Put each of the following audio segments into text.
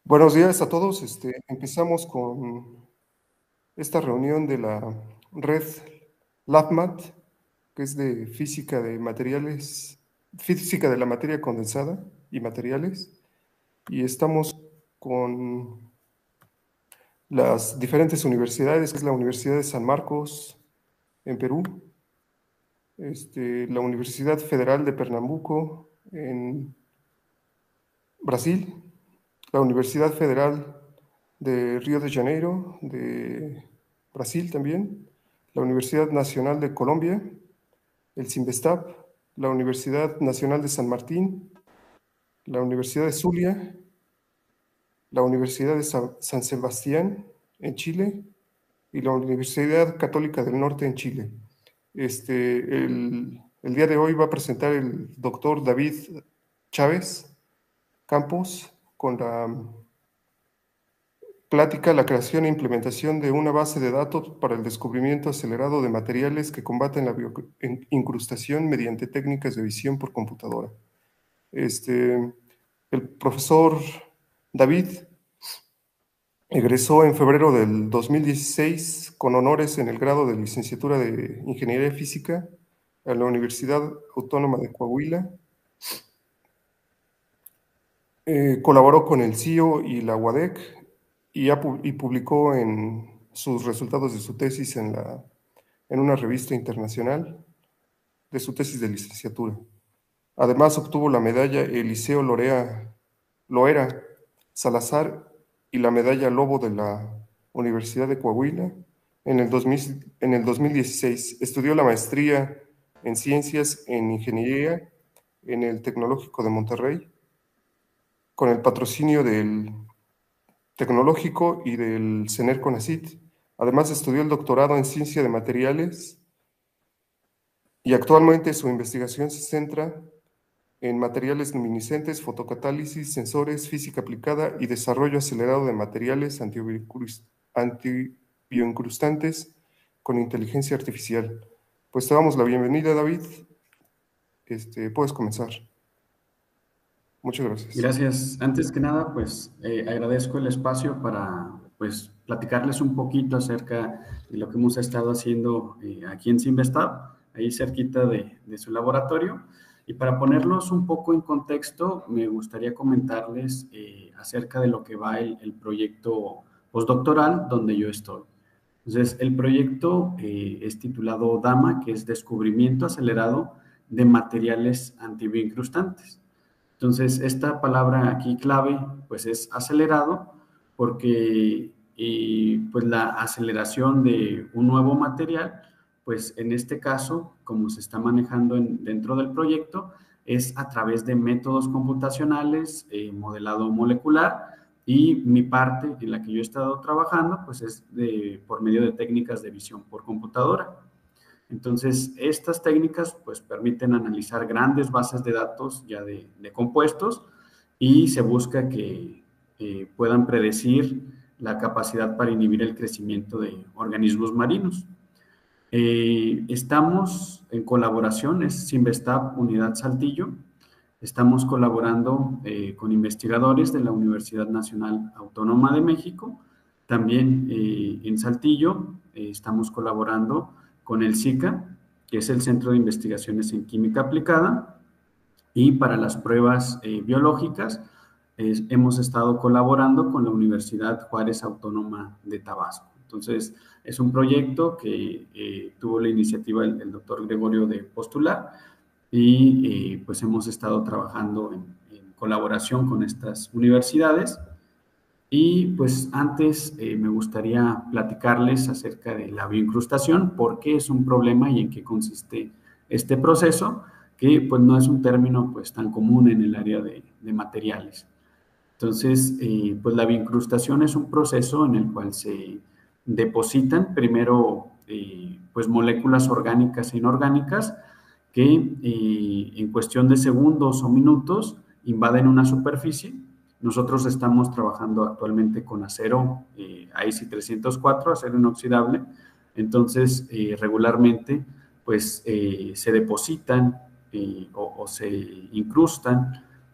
Buenos días a todos. Empezamos con esta reunión de la red LabMat, que es de física de materiales, física de la materia condensada y materiales. Y estamos con las diferentes universidades, que es la Universidad de San Marcos en Perú, la Universidad Federal de Pernambuco en Brasil, la Universidad Federal de Río de Janeiro, de Brasil también, la Universidad Nacional de Colombia, el CIMBESTAB, la Universidad Nacional de San Martín, la Universidad de Zulia, la Universidad de San Sebastián en Chile y la Universidad Católica del Norte en Chile. El día de hoy va a presentar el doctor David Chávez Campos con la plática: la creación e implementación de una base de datos para el descubrimiento acelerado de materiales que combaten la incrustación mediante técnicas de visión por computadora. El profesor David egresó en febrero del 2016 con honores en el grado de licenciatura de Ingeniería Física a la Universidad Autónoma de Coahuila. Colaboró con el CIO y la UADEC y publicó sus resultados de su tesis en una revista internacional de su tesis de licenciatura. Además, obtuvo la medalla Eliseo Loera Salazar y la medalla Lobo de la Universidad de Coahuila en el 2016. Estudió la maestría en Ciencias en Ingeniería en el Tecnológico de Monterrey, con el patrocinio del Tecnológico y del CENER CONACYT. Además, estudió el doctorado en Ciencia de Materiales y actualmente su investigación se centra en materiales luminiscentes, fotocatálisis, sensores, física aplicada y desarrollo acelerado de materiales antibioincrustantes con inteligencia artificial. Pues te damos la bienvenida, David. Puedes comenzar. Muchas gracias. Gracias. Antes que nada, pues agradezco el espacio para pues platicarles un poquito acerca de lo que hemos estado haciendo aquí en Simvestab, ahí cerquita de su laboratorio. Y para ponerlos un poco en contexto, me gustaría comentarles acerca de lo que va el proyecto postdoctoral donde yo estoy. Entonces, el proyecto es titulado DAMA, que es Descubrimiento Acelerado de Materiales Antibioincrustantes. Entonces, esta palabra aquí clave, pues es acelerado, porque pues la aceleración de un nuevo material, pues en este caso, como se está manejando dentro del proyecto, es a través de métodos computacionales, modelado molecular, y mi parte en la que yo he estado trabajando, pues es por medio de técnicas de visión por computadora. Entonces, estas técnicas pues permiten analizar grandes bases de datos ya de compuestos y se busca que puedan predecir la capacidad para inhibir el crecimiento de organismos marinos. Estamos en colaboración, es Simvestab Unidad Saltillo. Estamos colaborando con investigadores de la Universidad Nacional Autónoma de México. También en Saltillo estamos colaborando con el SICA, que es el Centro de Investigaciones en Química Aplicada, y para las pruebas biológicas hemos estado colaborando con la Universidad Juárez Autónoma de Tabasco. Entonces, es un proyecto que tuvo la iniciativa el doctor Gregorio de postular y pues hemos estado trabajando en colaboración con estas universidades. Y pues antes me gustaría platicarles acerca de la bioincrustación, por qué es un problema y en qué consiste este proceso, que pues no es un término pues tan común en el área de materiales. Entonces, pues la bioincrustación es un proceso en el cual se depositan primero pues moléculas orgánicas e inorgánicas que en cuestión de segundos o minutos invaden una superficie. Nosotros estamos trabajando actualmente con acero AISI 304, acero inoxidable. Entonces, regularmente, pues se depositan o se incrustan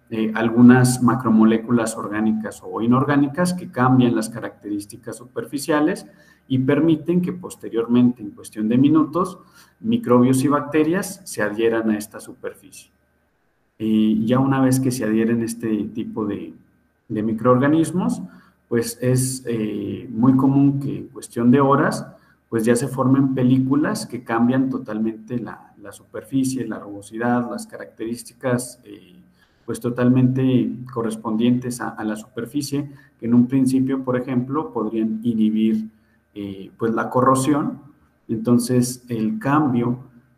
algunas macromoléculas orgánicas o inorgánicas que cambian las características superficiales y permiten que posteriormente, en cuestión de minutos, microbios y bacterias se adhieran a esta superficie. Y ya una vez que se adhieren este tipo de microorganismos, pues es muy común que en cuestión de horas, pues ya se formen películas que cambian totalmente la superficie, la rugosidad, las características pues totalmente correspondientes a la superficie, que en un principio, por ejemplo, podrían inhibir pues la corrosión. Entonces, el cambio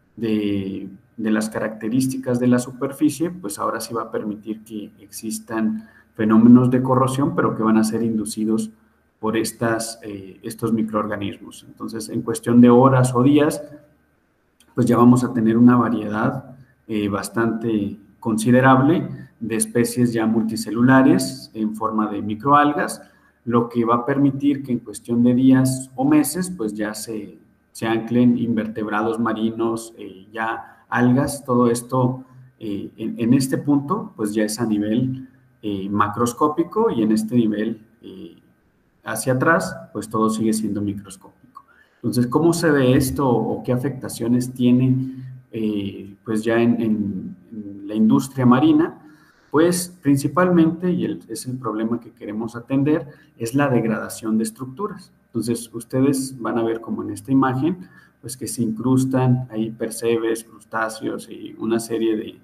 de las características de la superficie, pues ahora sí va a permitir que existan fenómenos de corrosión, pero que van a ser inducidos por estos microorganismos. Entonces, en cuestión de horas o días, pues ya vamos a tener una variedad bastante considerable de especies ya multicelulares en forma de microalgas, lo que va a permitir que en cuestión de días o meses, pues ya se anclen invertebrados marinos, ya algas, todo esto en este punto, pues ya es a nivel macroscópico, y en este nivel hacia atrás, pues todo sigue siendo microscópico. Entonces, ¿cómo se ve esto o qué afectaciones tiene pues ya en la industria marina? Pues principalmente, y es el problema que queremos atender, es la degradación de estructuras. Entonces, ustedes van a ver como en esta imagen, pues que se incrustan ahí percebes, crustáceos y una serie de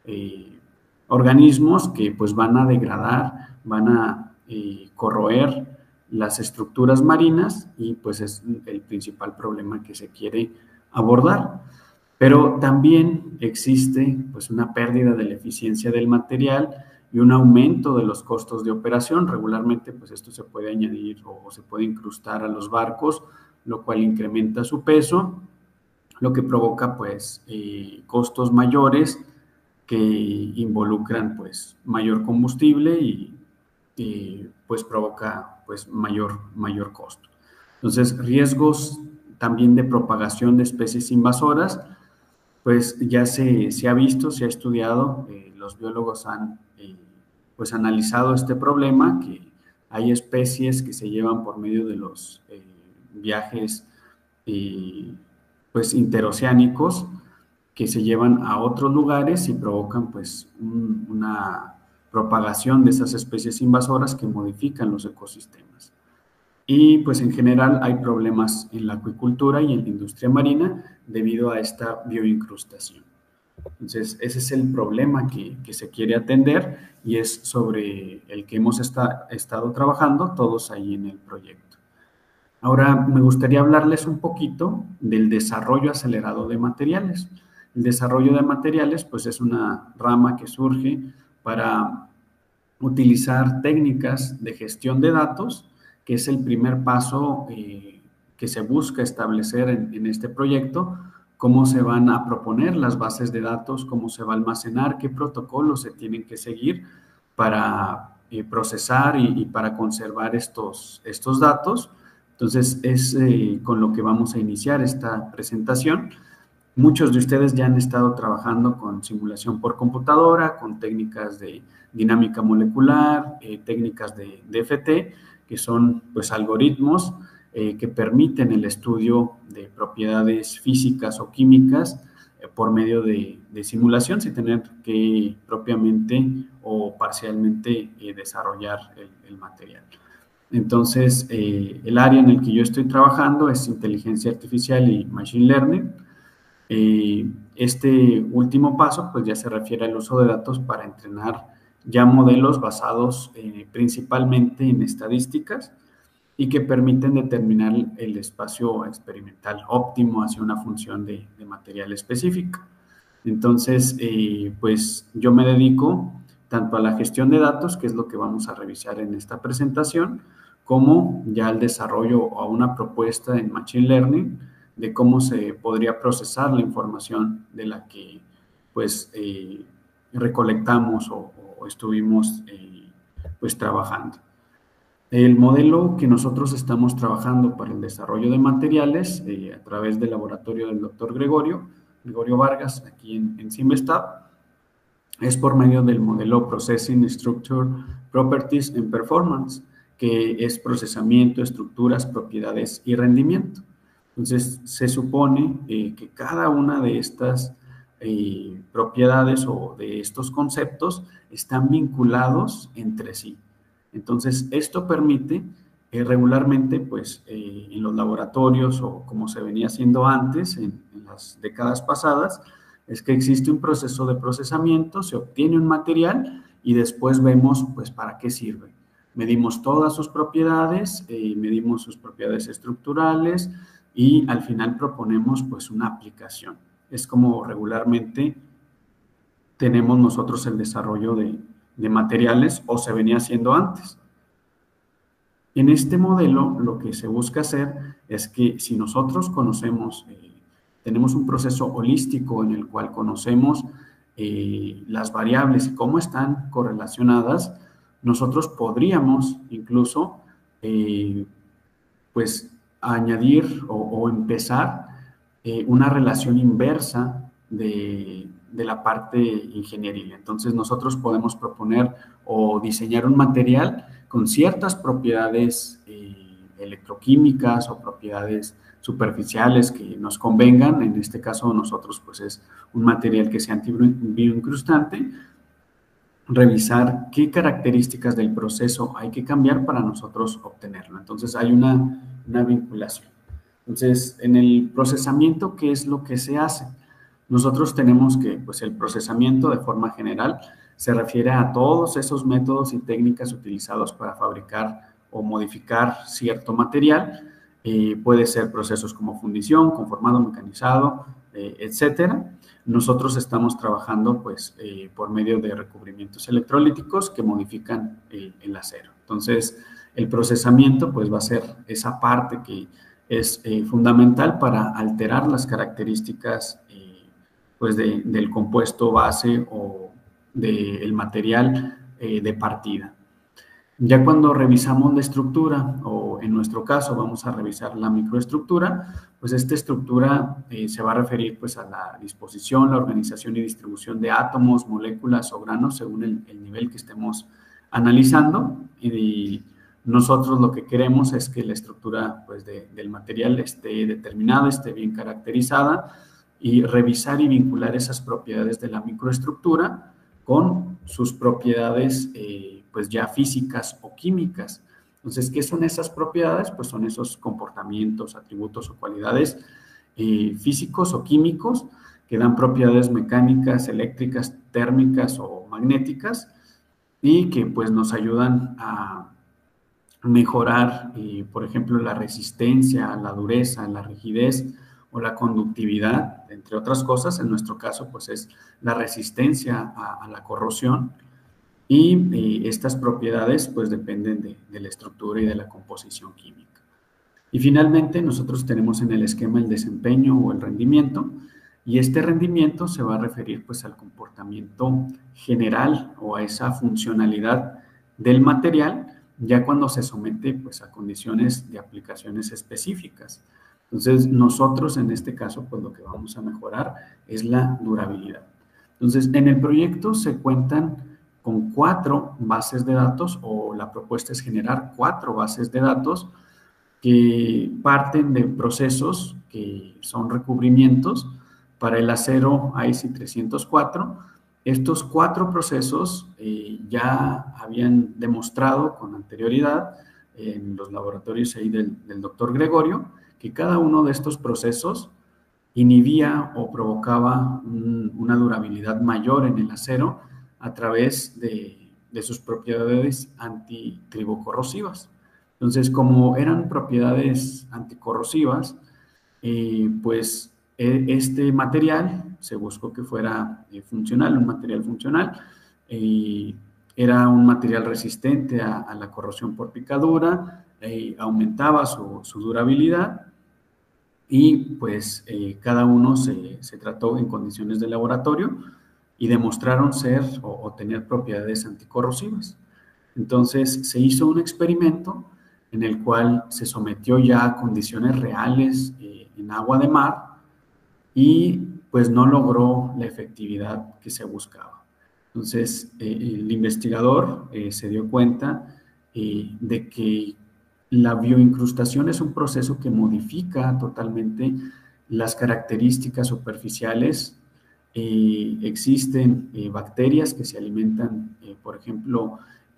organismos que pues van a degradar, van a corroer las estructuras marinas, y pues es el principal problema que se quiere abordar. Pero también existe pues una pérdida de la eficiencia del material y un aumento de los costos de operación. Regularmente pues esto se puede añadir o se puede incrustar a los barcos, lo cual incrementa su peso, lo que provoca pues costos mayores que involucran pues mayor combustible y pues provoca pues mayor costo. Entonces, riesgos también de propagación de especies invasoras, pues ya se ha visto, se ha estudiado, los biólogos han pues analizado este problema, que hay especies que se llevan por medio de los viajes pues interoceánicos, que se llevan a otros lugares y provocan pues una propagación de esas especies invasoras que modifican los ecosistemas. Y pues en general hay problemas en la acuicultura y en la industria marina debido a esta bioincrustación. Entonces, ese es el problema que se quiere atender, y es sobre el que hemos estado trabajando todos ahí en el proyecto. Ahora me gustaría hablarles un poquito del desarrollo acelerado de materiales. El desarrollo de materiales pues es una rama que surge para utilizar técnicas de gestión de datos, que es el primer paso que se busca establecer en este proyecto. Cómo se van a proponer las bases de datos, cómo se va a almacenar, qué protocolos se tienen que seguir para procesar y para conservar estos datos. Entonces, es con lo que vamos a iniciar esta presentación. Muchos de ustedes ya han estado trabajando con simulación por computadora, con técnicas de dinámica molecular, técnicas de DFT, que son pues algoritmos que permiten el estudio de propiedades físicas o químicas por medio de simulación, sin tener que propiamente o parcialmente desarrollar el material. Entonces, el área en el que yo estoy trabajando es inteligencia artificial y machine learning. Este último paso pues ya se refiere al uso de datos para entrenar ya modelos basados principalmente en estadísticas y que permiten determinar el espacio experimental óptimo hacia una función de material específica. Entonces, pues yo me dedico tanto a la gestión de datos, que es lo que vamos a revisar en esta presentación, como ya al desarrollo o a una propuesta en Machine Learning de cómo se podría procesar la información de la que pues recolectamos o estuvimos pues trabajando. El modelo que nosotros estamos trabajando para el desarrollo de materiales a través del laboratorio del doctor Gregorio Vargas, aquí en Simvestab, es por medio del modelo Processing Structure, Properties and Performance, que es procesamiento, estructuras, propiedades y rendimiento. Entonces, se supone que cada una de estas propiedades o de estos conceptos están vinculados entre sí. Entonces, esto permite regularmente, pues, en los laboratorios o como se venía haciendo antes, en las décadas pasadas, es que existe un proceso de procesamiento, se obtiene un material y después vemos, pues, para qué sirve. Medimos todas sus propiedades, medimos sus propiedades estructurales y al final proponemos, pues, una aplicación. Es como regularmente tenemos nosotros el desarrollo de materiales o se venía haciendo antes. En este modelo, lo que se busca hacer es que si nosotros conocemos, tenemos un proceso holístico en el cual conocemos las variables y cómo están correlacionadas, nosotros podríamos incluso, pues, añadir o empezar una relación inversa de la parte ingenieril. Entonces, nosotros podemos proponer o diseñar un material con ciertas propiedades electroquímicas o propiedades superficiales que nos convengan. En este caso, nosotros, pues, es un material que sea antibioincrustante. Revisar qué características del proceso hay que cambiar para nosotros obtenerlo. Entonces, hay una vinculación. Entonces, en el procesamiento, ¿qué es lo que se hace? Nosotros tenemos que, pues, el procesamiento de forma general se refiere a todos esos métodos y técnicas utilizados para fabricar o modificar cierto material. Puede ser procesos como fundición, conformado, mecanizado, etcétera. Nosotros estamos trabajando, pues, por medio de recubrimientos electrolíticos que modifican el acero. Entonces, el procesamiento, pues, va a ser esa parte que es fundamental para alterar las características pues del compuesto base o del material de partida. Ya cuando revisamos la estructura, o en nuestro caso vamos a revisar la microestructura, pues esta estructura se va a referir, pues, a la disposición, la organización y distribución de átomos, moléculas o granos según el nivel que estemos analizando. Y nosotros lo que queremos es que la estructura, pues, del material esté determinada, esté bien caracterizada, y revisar y vincular esas propiedades de la microestructura con sus propiedades pues ya físicas o químicas. Entonces, ¿qué son esas propiedades? Pues son esos comportamientos, atributos o cualidades físicos o químicos que dan propiedades mecánicas, eléctricas, térmicas o magnéticas y que, pues, nos ayudan a mejorar, por ejemplo, la resistencia, la dureza, la rigidez o la conductividad, entre otras cosas. En nuestro caso, pues, es la resistencia a la corrosión. Y estas propiedades, pues, dependen de la estructura y de la composición química. Y finalmente, nosotros tenemos en el esquema el desempeño o el rendimiento, y este rendimiento se va a referir, pues, al comportamiento general o a esa funcionalidad del material, ya cuando se somete, pues, a condiciones de aplicaciones específicas. Entonces, nosotros en este caso, pues, lo que vamos a mejorar es la durabilidad. Entonces, en el proyecto se cuentan con 4 bases de datos, o la propuesta es generar 4 bases de datos que parten de procesos que son recubrimientos para el acero IC 304. Estos 4 procesos ya habían demostrado con anterioridad en los laboratorios ahí del doctor Gregorio que cada uno de estos procesos inhibía o provocaba una durabilidad mayor en el acero a través de sus propiedades antitribocorrosivas. Entonces, como eran propiedades anticorrosivas, pues este material se buscó que fuera funcional, un material funcional. Era un material resistente a la corrosión por picadura, aumentaba su durabilidad. Y pues cada uno se trató en condiciones de laboratorio y demostraron ser o tener propiedades anticorrosivas. Entonces se hizo un experimento en el cual se sometió ya a condiciones reales en agua de mar y pues no logró la efectividad que se buscaba. Entonces, el investigador se dio cuenta de que la bioincrustación es un proceso que modifica totalmente las características superficiales. Existen bacterias que se alimentan, por ejemplo,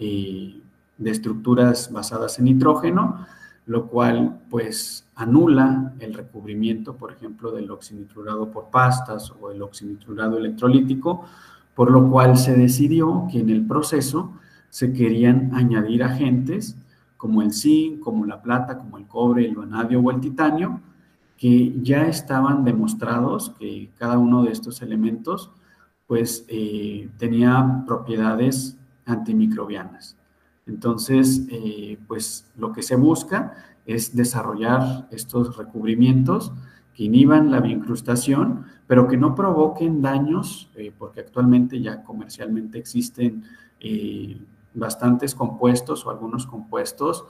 de estructuras basadas en nitrógeno, lo cual pues anula el recubrimiento, por ejemplo, del oxinitrurado por pastas o el oxinitrurado electrolítico, por lo cual se decidió que en el proceso se querían añadir agentes como el zinc, como la plata, como el cobre, el vanadio o el titanio, que ya estaban demostrados que cada uno de estos elementos pues tenía propiedades antimicrobianas. Entonces, pues lo que se busca es desarrollar estos recubrimientos que inhiban la bioincrustación, pero que no provoquen daños, porque actualmente ya comercialmente existen bastantes compuestos o algunos compuestos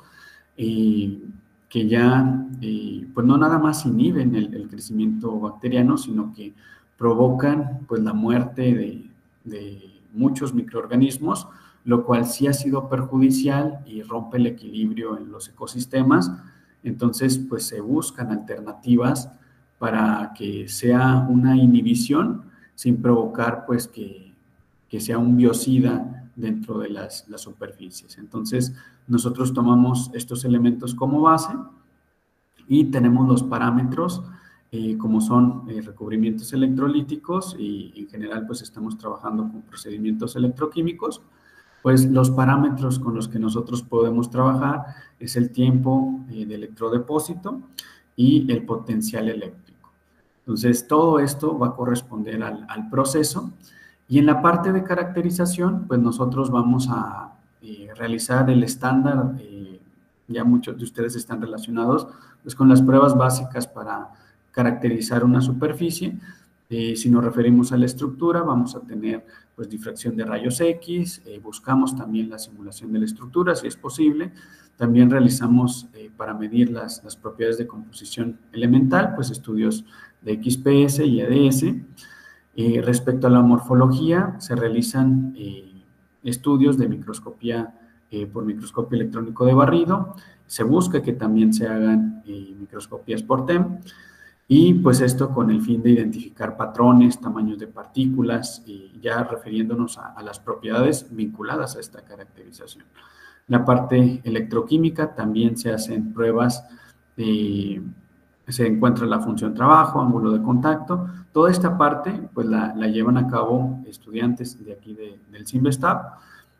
que ya, pues no nada más inhiben el crecimiento bacteriano, sino que provocan pues la muerte de muchos microorganismos, lo cual sí ha sido perjudicial y rompe el equilibrio en los ecosistemas. Entonces, pues se buscan alternativas para que sea una inhibición sin provocar pues que sea un biocida dentro de las superficies. Entonces, nosotros tomamos estos elementos como base y tenemos los parámetros como son recubrimientos electrolíticos y en general pues estamos trabajando con procedimientos electroquímicos. Pues los parámetros con los que nosotros podemos trabajar es el tiempo de electrodepósito y el potencial eléctrico. Entonces, todo esto va a corresponder al proceso. Y en la parte de caracterización, pues nosotros vamos a realizar el estándar, ya muchos de ustedes están relacionados, pues con las pruebas básicas para caracterizar una superficie. Si nos referimos a la estructura, vamos a tener pues difracción de rayos X, buscamos también la simulación de la estructura, si es posible. También realizamos para medir las propiedades de composición elemental, pues estudios de XPS y EDS. Respecto a la morfología, se realizan estudios de microscopía por microscopio electrónico de barrido. Se busca que también se hagan microscopías por TEM. Y pues esto con el fin de identificar patrones, tamaños de partículas y ya refiriéndonos a las propiedades vinculadas a esta caracterización. La parte electroquímica también se hacen pruebas, se encuentra la función trabajo, ángulo de contacto. Toda esta parte pues la llevan a cabo estudiantes de aquí del CIMBESTAB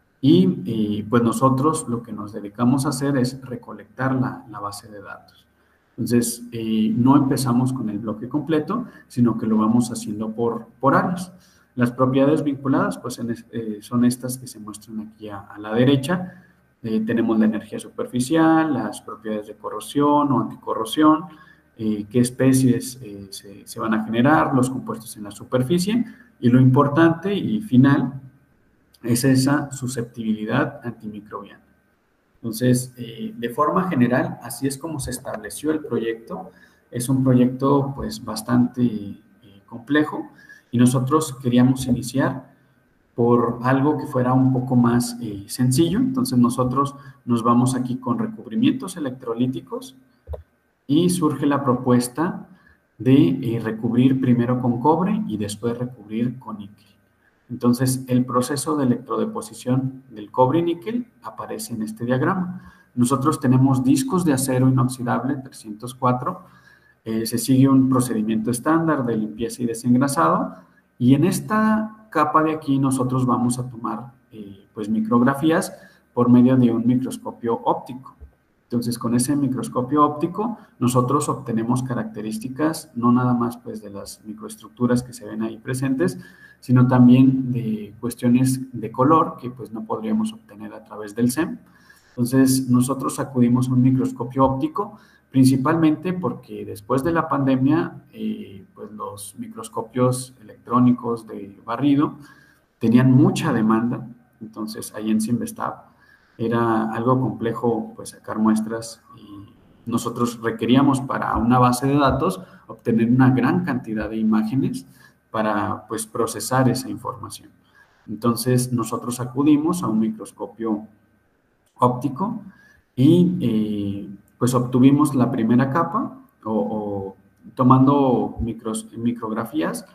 y pues nosotros lo que nos dedicamos a hacer es recolectar la base de datos. Entonces, no empezamos con el bloque completo, sino que lo vamos haciendo por áreas. Las propiedades vinculadas, pues son estas que se muestran aquí a la derecha. Tenemos la energía superficial, las propiedades de corrosión o anticorrosión, qué especies se van a generar, los compuestos en la superficie, y lo importante y final es esa susceptibilidad antimicrobiana. Entonces, de forma general, así es como se estableció el proyecto. Es un proyecto pues bastante complejo y nosotros queríamos iniciar por algo que fuera un poco más sencillo. Entonces, nosotros nos vamos aquí con recubrimientos electrolíticos y surge la propuesta de recubrir primero con cobre y después recubrir con níquel. Entonces, el proceso de electrodeposición del cobre y níquel aparece en este diagrama. Nosotros tenemos discos de acero inoxidable 304, se sigue un procedimiento estándar de limpieza y desengrasado, y en esta capa de aquí nosotros vamos a tomar pues micrografías por medio de un microscopio óptico. Entonces, con ese microscopio óptico, nosotros obtenemos características, no nada más pues de las microestructuras que se ven ahí presentes, sino también de cuestiones de color que pues no podríamos obtener a través del SEM. Entonces, nosotros acudimos a un microscopio óptico, principalmente porque después de la pandemia, pues los microscopios electrónicos de barrido tenían mucha demanda. Entonces, ahí en CIMBESTAB era algo complejo pues sacar muestras y nosotros requeríamos para una base de datos obtener una gran cantidad de imágenes para pues procesar esa información. Entonces, nosotros acudimos a un microscopio óptico y pues obtuvimos la primera capa o tomando micrografías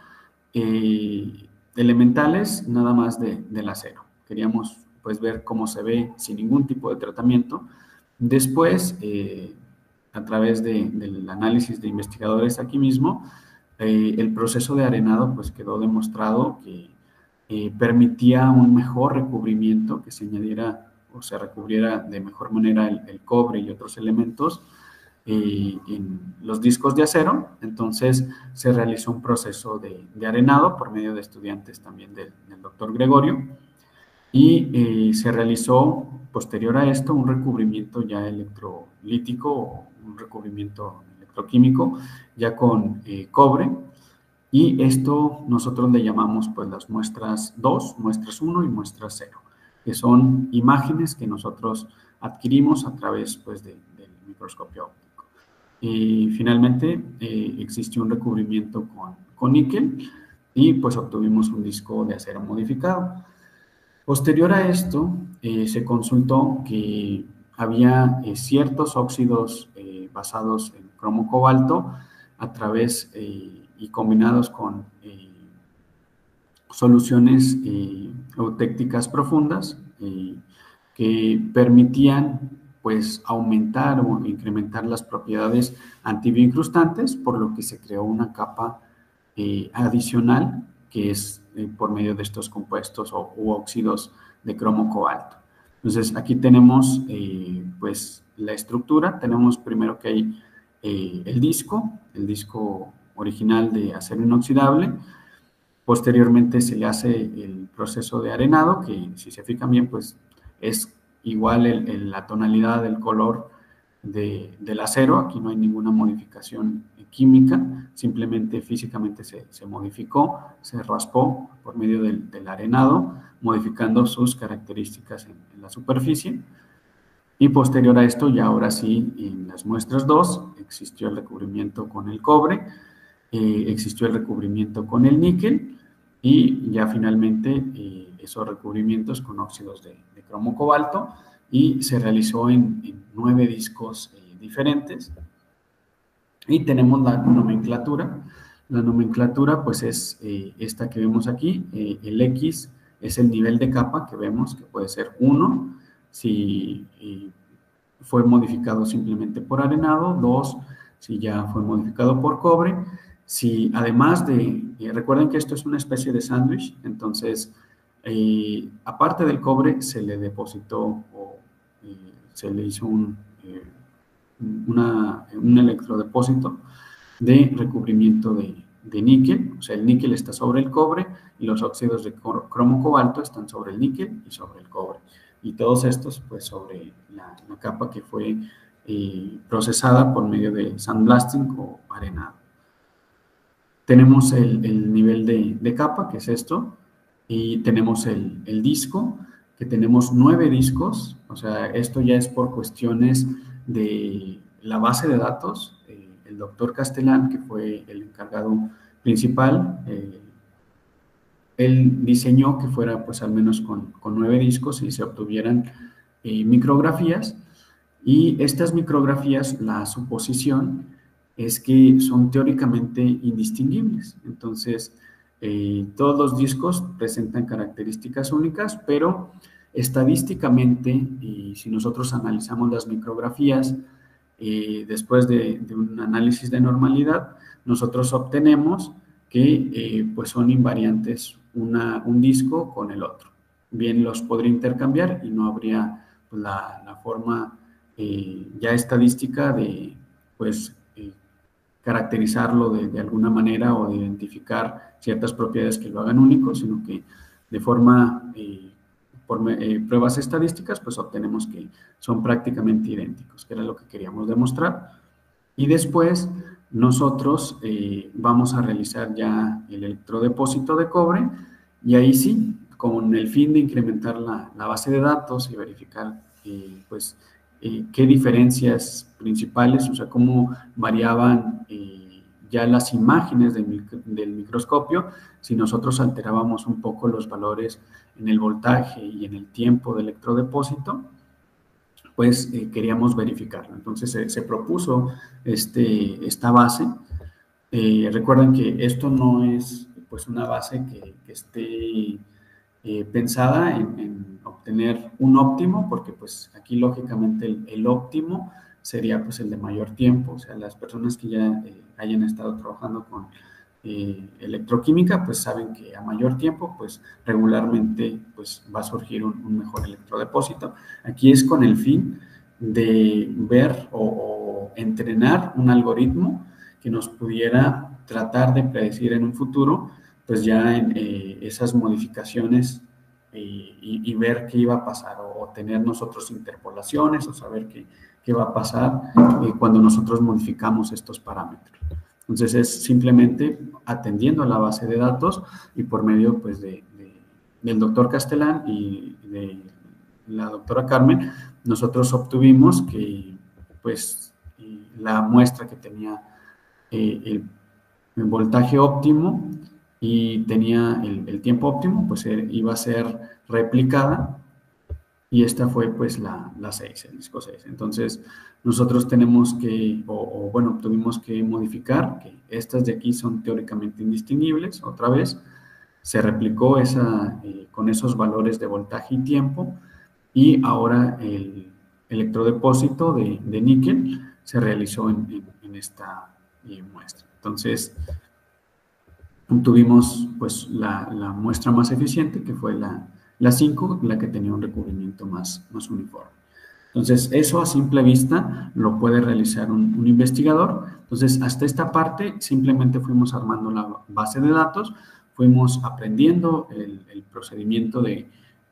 elementales nada más del acero. Queríamos pues ver cómo se ve sin ningún tipo de tratamiento. Después, a través del análisis de investigadores aquí mismo, el proceso de arenado pues quedó demostrado que permitía un mejor recubrimiento, que se añadiera o se recubriera de mejor manera el cobre y otros elementos en los discos de acero. Entonces se realizó un proceso de arenado por medio de estudiantes también del doctor Gregorio y se realizó posterior a esto un recubrimiento ya electrolítico o un recubrimiento electroquímico ya con cobre, y esto nosotros le llamamos pues las muestras 2, muestras 1 y muestras 0, que son imágenes que nosotros adquirimos a través pues del microscopio óptico. Y finalmente existió un recubrimiento con níquel y pues obtuvimos un disco de acero modificado. Posterior a esto, se consultó que había ciertos óxidos basados en cromo cobalto a través y combinados con soluciones eutécticas profundas que permitían pues aumentar o incrementar las propiedades antibioincrustantes, por lo que se creó una capa adicional que es por medio de estos compuestos u óxidos de cromo cobalto. Entonces aquí tenemos pues la estructura. Tenemos primero que hay el disco original de acero inoxidable. Posteriormente se le hace el proceso de arenado, que si se fijan bien pues es igual la tonalidad del color del acero. Aquí no hay ninguna modificación química, simplemente físicamente se modificó, se raspó por medio del arenado, modificando sus características en la superficie. Y posterior a esto, ya ahora sí, en las muestras 2, existió el recubrimiento con el cobre, existió el recubrimiento con el níquel y ya finalmente esos recubrimientos con óxidos de cromo cobalto, y se realizó en 9 discos diferentes. Y tenemos la nomenclatura. La nomenclatura pues es esta que vemos aquí. El X es el nivel de capa que vemos, que puede ser 1 si fue modificado simplemente por arenado, 2 si ya fue modificado por cobre. Si además recuerden que esto es una especie de sándwich, entonces aparte del cobre se le depositó o se le hizo un electrodepósito de recubrimiento de níquel. O sea, el níquel está sobre el cobre y los óxidos de cromo cobalto están sobre el níquel y sobre el cobre, y todos estos pues sobre la capa que fue procesada por medio de sandblasting o arenado. Tenemos el nivel de capa, que es esto, y tenemos el disco, que tenemos 9 discos. O sea, esto ya es por cuestiones de la base de datos. El doctor Castellán, que fue el encargado principal, él diseñó que fuera pues al menos con 9 discos y se obtuvieran micrografías, y estas micrografías, la suposición es que son teóricamente indistinguibles. Entonces, todos los discos presentan características únicas, pero estadísticamente, y si nosotros analizamos las micrografías, después de un análisis de normalidad, nosotros obtenemos que pues son invariantes un disco con el otro. Bien los podría intercambiar y no habría pues, la forma ya estadística de pues caracterizarlo de alguna manera o de identificar ciertas propiedades que lo hagan único, sino que de forma, por pruebas estadísticas, pues obtenemos que son prácticamente idénticos, que era lo que queríamos demostrar. Y después nosotros vamos a realizar ya el electrodepósito de cobre, y ahí sí, con el fin de incrementar la base de datos y verificar pues qué diferencias principales, o sea, cómo variaban ya las imágenes del microscopio, si nosotros alterábamos un poco los valores en el voltaje y en el tiempo de electrodepósito, pues queríamos verificarlo. Entonces se propuso esta base. Recuerden que esto no es pues una base que esté pensada en obtener un óptimo, porque pues aquí lógicamente el óptimo sería pues el de mayor tiempo, o sea, las personas que ya hayan estado trabajando con electroquímica, pues saben que a mayor tiempo, pues regularmente pues va a surgir un mejor electrodepósito. Aquí es con el fin de ver o entrenar un algoritmo que nos pudiera tratar de predecir en un futuro, pues ya en esas modificaciones y ver qué iba a pasar o tener nosotros interpolaciones o saber qué va a pasar cuando nosotros modificamos estos parámetros. Entonces es simplemente atendiendo a la base de datos y por medio pues del doctor Castellán y de la doctora Carmen, nosotros obtuvimos que pues la muestra que tenía el voltaje óptimo y tenía el tiempo óptimo, pues iba a ser replicada y esta fue pues la 6, el disco 6. Entonces nosotros tenemos que, bueno, tuvimos que modificar, que estas de aquí son teóricamente indistinguibles, otra vez, se replicó con esos valores de voltaje y tiempo y ahora el electrodepósito de níquel se realizó en esta muestra. Entonces, tuvimos pues la muestra más eficiente, que fue la 5, la que tenía un recubrimiento más uniforme. Entonces, eso a simple vista lo puede realizar un investigador. Entonces, hasta esta parte simplemente fuimos armando la base de datos, fuimos aprendiendo el procedimiento de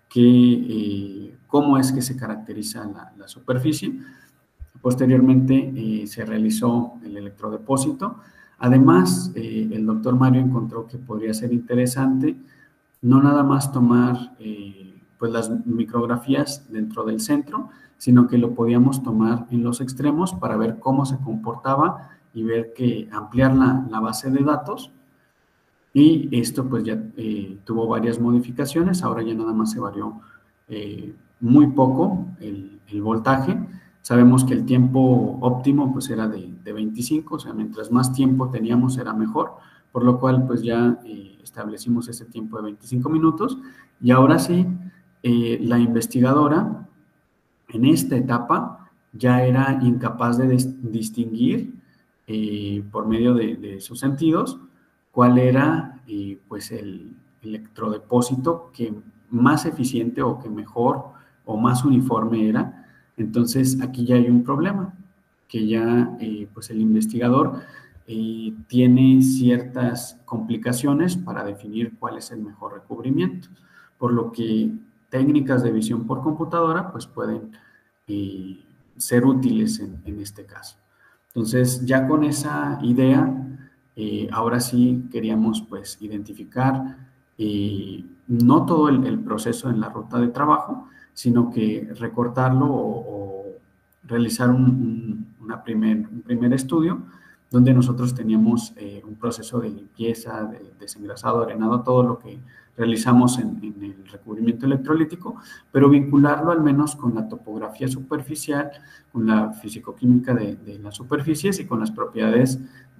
cómo es que se caracteriza la superficie. Posteriormente se realizó el electrodepósito. Además, el doctor Mario encontró que podría ser interesante no nada más tomar pues las micrografías dentro del centro, sino que lo podíamos tomar en los extremos para ver cómo se comportaba y ver que ampliar la base de datos. Y esto pues ya tuvo varias modificaciones, ahora ya nada más se varió muy poco el voltaje. Sabemos que el tiempo óptimo pues era de 25, o sea, mientras más tiempo teníamos era mejor, por lo cual pues ya establecimos ese tiempo de 25 minutos y ahora sí, la investigadora en esta etapa ya era incapaz de distinguir por medio de sus sentidos cuál era pues el electrodepósito que más eficiente o que mejor o más uniforme era. Entonces aquí ya hay un problema, que ya pues el investigador tiene ciertas complicaciones para definir cuál es el mejor recubrimiento, por lo que técnicas de visión por computadora pues pueden ser útiles en este caso. Entonces ya con esa idea, ahora sí queríamos pues identificar no todo el proceso en la ruta de trabajo, sino que recortarlo o realizar un primer estudio donde nosotros teníamos un proceso de limpieza, de desengrasado, arenado, todo lo que realizamos en el recubrimiento electrolítico, pero vincularlo al menos con la topografía superficial, con la fisicoquímica de las superficies y con las propiedades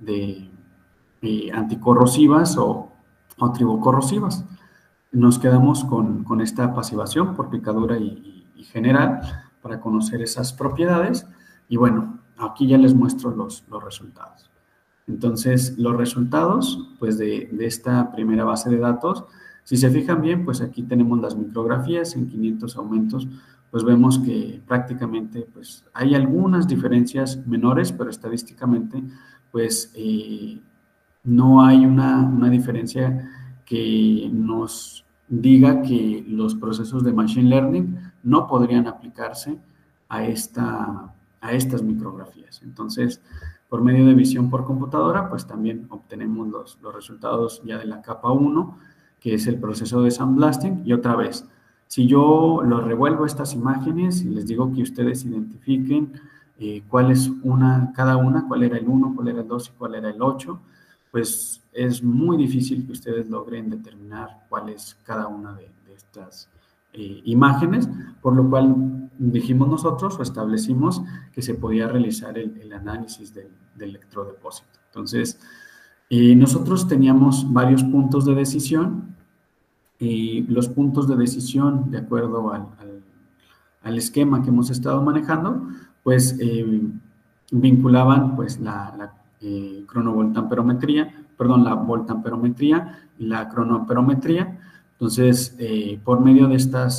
anticorrosivas o tribocorrosivas. Nos quedamos con esta pasivación por picadura y general para conocer esas propiedades y bueno, aquí ya les muestro los resultados. Entonces, los resultados pues de esta primera base de datos, si se fijan bien, pues aquí tenemos las micrografías en 500 aumentos, pues vemos que prácticamente pues hay algunas diferencias menores, pero estadísticamente pues no hay una diferencia que nos diga que los procesos de Machine Learning no podrían aplicarse a estas micrografías. Entonces, por medio de visión por computadora, pues también obtenemos los resultados ya de la capa 1, que es el proceso de sandblasting. Y otra vez, si yo lo revuelvo estas imágenes y les digo que ustedes identifiquen cuál es cada una, cuál era el 1, cuál era el 2 y cuál era el 8, pues es muy difícil que ustedes logren determinar cuál es cada una de estas imágenes, por lo cual dijimos nosotros o establecimos que se podía realizar el análisis del electrodepósito. Entonces, nosotros teníamos varios puntos de decisión y los puntos de decisión, de acuerdo al esquema que hemos estado manejando, pues vinculaban pues la cronovoltamperometría, perdón, la voltamperometría y la cronoamperometría. Entonces, por medio de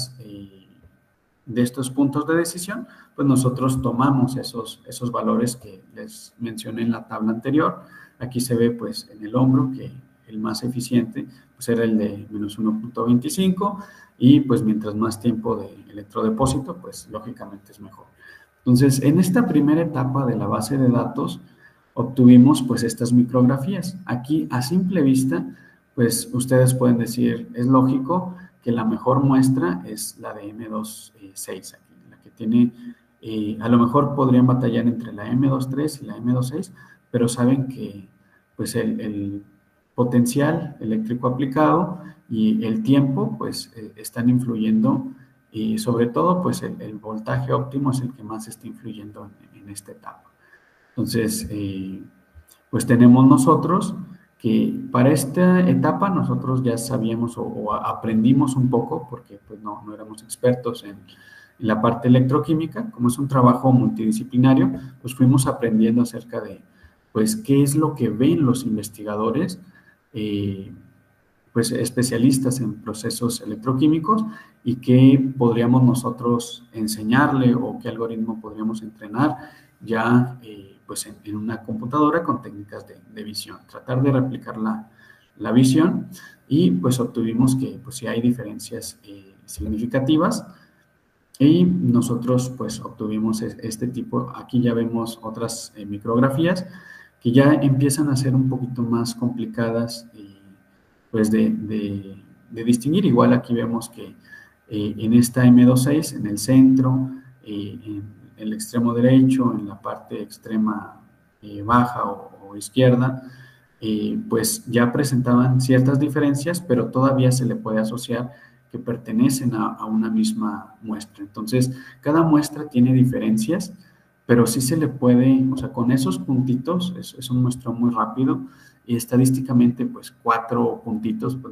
estos puntos de decisión, pues nosotros tomamos esos valores que les mencioné en la tabla anterior. Aquí se ve pues en el hombro que el más eficiente pues era el de menos 1.25 y pues mientras más tiempo de electrodepósito, pues lógicamente es mejor. Entonces, en esta primera etapa de la base de datos, obtuvimos pues estas micrografías. Aquí, a simple vista, pues ustedes pueden decir, es lógico que la mejor muestra es la de M26, aquí, la que tiene, a lo mejor podrían batallar entre la M23 y la M26, pero saben que pues el potencial eléctrico aplicado y el tiempo pues están influyendo y sobre todo pues el voltaje óptimo es el que más está influyendo en esta etapa. Entonces, pues tenemos nosotros que para esta etapa nosotros ya sabíamos o aprendimos un poco, porque pues no éramos expertos en la parte electroquímica, como es un trabajo multidisciplinario, pues fuimos aprendiendo acerca de pues qué es lo que ven los investigadores, pues especialistas en procesos electroquímicos y qué podríamos nosotros enseñarle o qué algoritmo podríamos entrenar ya pues en una computadora con técnicas de visión, tratar de replicar la visión y pues obtuvimos que pues sí hay diferencias significativas y nosotros pues obtuvimos este tipo, aquí ya vemos otras micrografías que ya empiezan a ser un poquito más complicadas pues de distinguir. Igual aquí vemos que en esta M26, en el centro, en el extremo derecho, en la parte extrema baja o izquierda, pues ya presentaban ciertas diferencias, pero todavía se le puede asociar que pertenecen a una misma muestra. Entonces, cada muestra tiene diferencias, pero sí se le puede, o sea, con esos puntitos, es un muestreo muy rápido, y estadísticamente, pues 4 puntitos, pues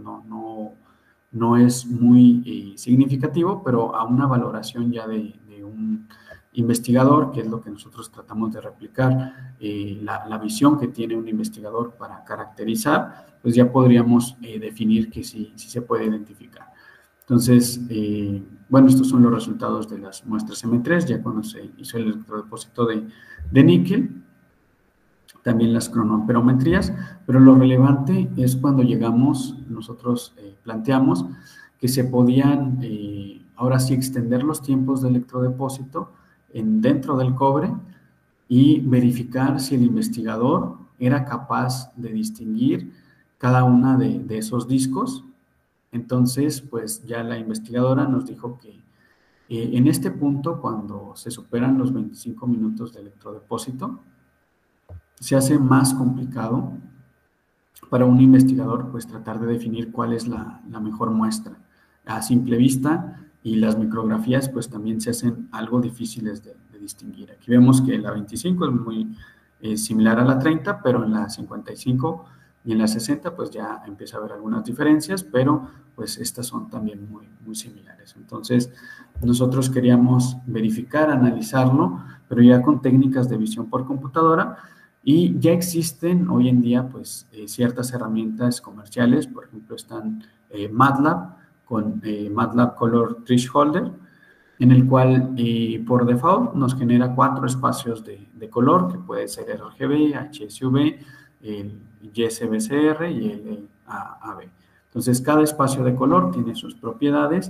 no es muy significativo, pero a una valoración ya de un investigador, que es lo que nosotros tratamos de replicar, la visión que tiene un investigador para caracterizar, pues ya podríamos definir que sí se puede identificar. Entonces, bueno, estos son los resultados de las muestras M3, ya cuando se hizo el electrodepósito de níquel, también las cronoamperometrías, pero lo relevante es cuando llegamos, nosotros planteamos que se podían, ahora sí, extender los tiempos de electrodepósito dentro del cobre y verificar si el investigador era capaz de distinguir cada una de esos discos. Entonces, pues ya la investigadora nos dijo que en este punto, cuando se superan los 25 minutos de electrodepósito, se hace más complicado para un investigador pues tratar de definir cuál es la mejor muestra a simple vista, y las micrografías pues también se hacen algo difíciles de distinguir. Aquí vemos que la 25 es muy similar a la 30, pero en la 55 y en la 60 pues ya empieza a haber algunas diferencias, pero pues estas son también muy similares. Entonces nosotros queríamos verificar, analizarlo, pero ya con técnicas de visión por computadora. Y ya existen hoy en día pues ciertas herramientas comerciales, por ejemplo están MATLAB con MATLAB Color Thresholder, en el cual por default nos genera 4 espacios de color, que puede ser RGB, HSV, el YSBCR y el AAB. Entonces cada espacio de color tiene sus propiedades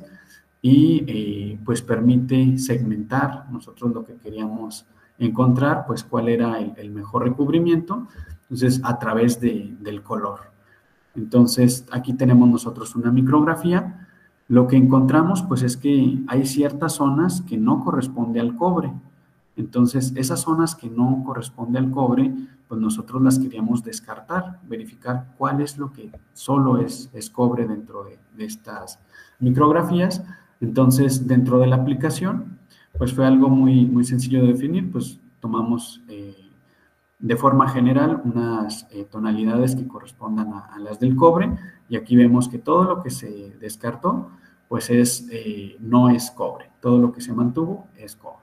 y pues permite segmentar. Nosotros lo que queríamos encontrar pues cuál era el mejor recubrimiento, entonces a través del color. Entonces aquí tenemos nosotros una micrografía. Lo que encontramos pues es que hay ciertas zonas que no corresponde al cobre. Entonces, esas zonas que no corresponden al cobre, pues nosotros las queríamos descartar, verificar cuál es lo que solo es cobre dentro de estas micrografías. Entonces, dentro de la aplicación, pues fue algo muy, muy sencillo de definir, pues tomamos de forma general unas tonalidades que correspondan a las del cobre, y aquí vemos que todo lo que se descartó, pues no es cobre, todo lo que se mantuvo es cobre.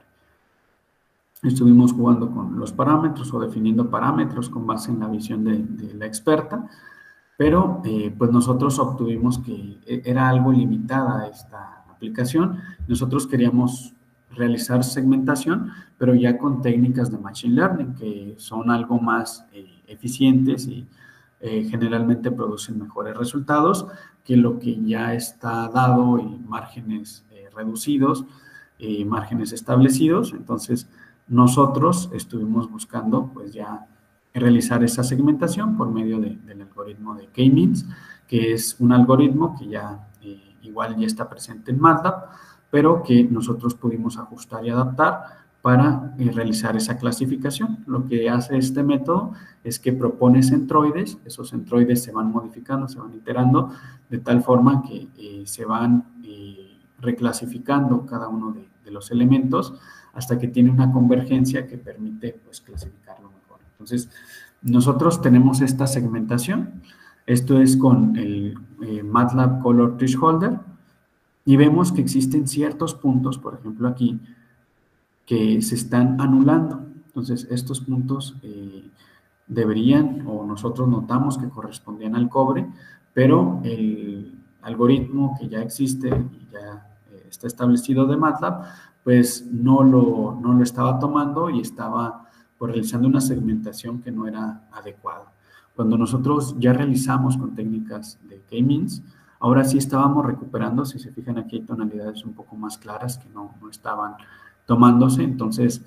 Estuvimos jugando con los parámetros o definiendo parámetros con base en la visión de la experta, pero pues nosotros obtuvimos que era algo limitada esta aplicación. Nosotros queríamos realizar segmentación, pero ya con técnicas de Machine Learning, que son algo más eficientes y generalmente producen mejores resultados que lo que ya está dado y márgenes reducidos, márgenes establecidos. Entonces, nosotros estuvimos buscando pues ya realizar esa segmentación por medio del algoritmo de K-means, que es un algoritmo que ya igual ya está presente en MATLAB, pero que nosotros pudimos ajustar y adaptar para realizar esa clasificación. Lo que hace este método es que propone centroides, esos centroides se van modificando, se van iterando, de tal forma que se van reclasificando cada uno de los elementos hasta que tiene una convergencia que permite pues clasificarlo mejor. Entonces, nosotros tenemos esta segmentación. Esto es con el MATLAB Color Thresholder, y vemos que existen ciertos puntos, por ejemplo aquí, que se están anulando. Entonces, estos puntos deberían, o nosotros notamos que correspondían al cobre, pero el algoritmo que ya existe y ya está establecido de MATLAB, pues no lo estaba tomando y estaba pues, realizando una segmentación que no era adecuada. Cuando nosotros ya realizamos con técnicas de K-means, ahora sí estábamos recuperando, si se fijan aquí hay tonalidades un poco más claras que no estaban tomándose. Entonces,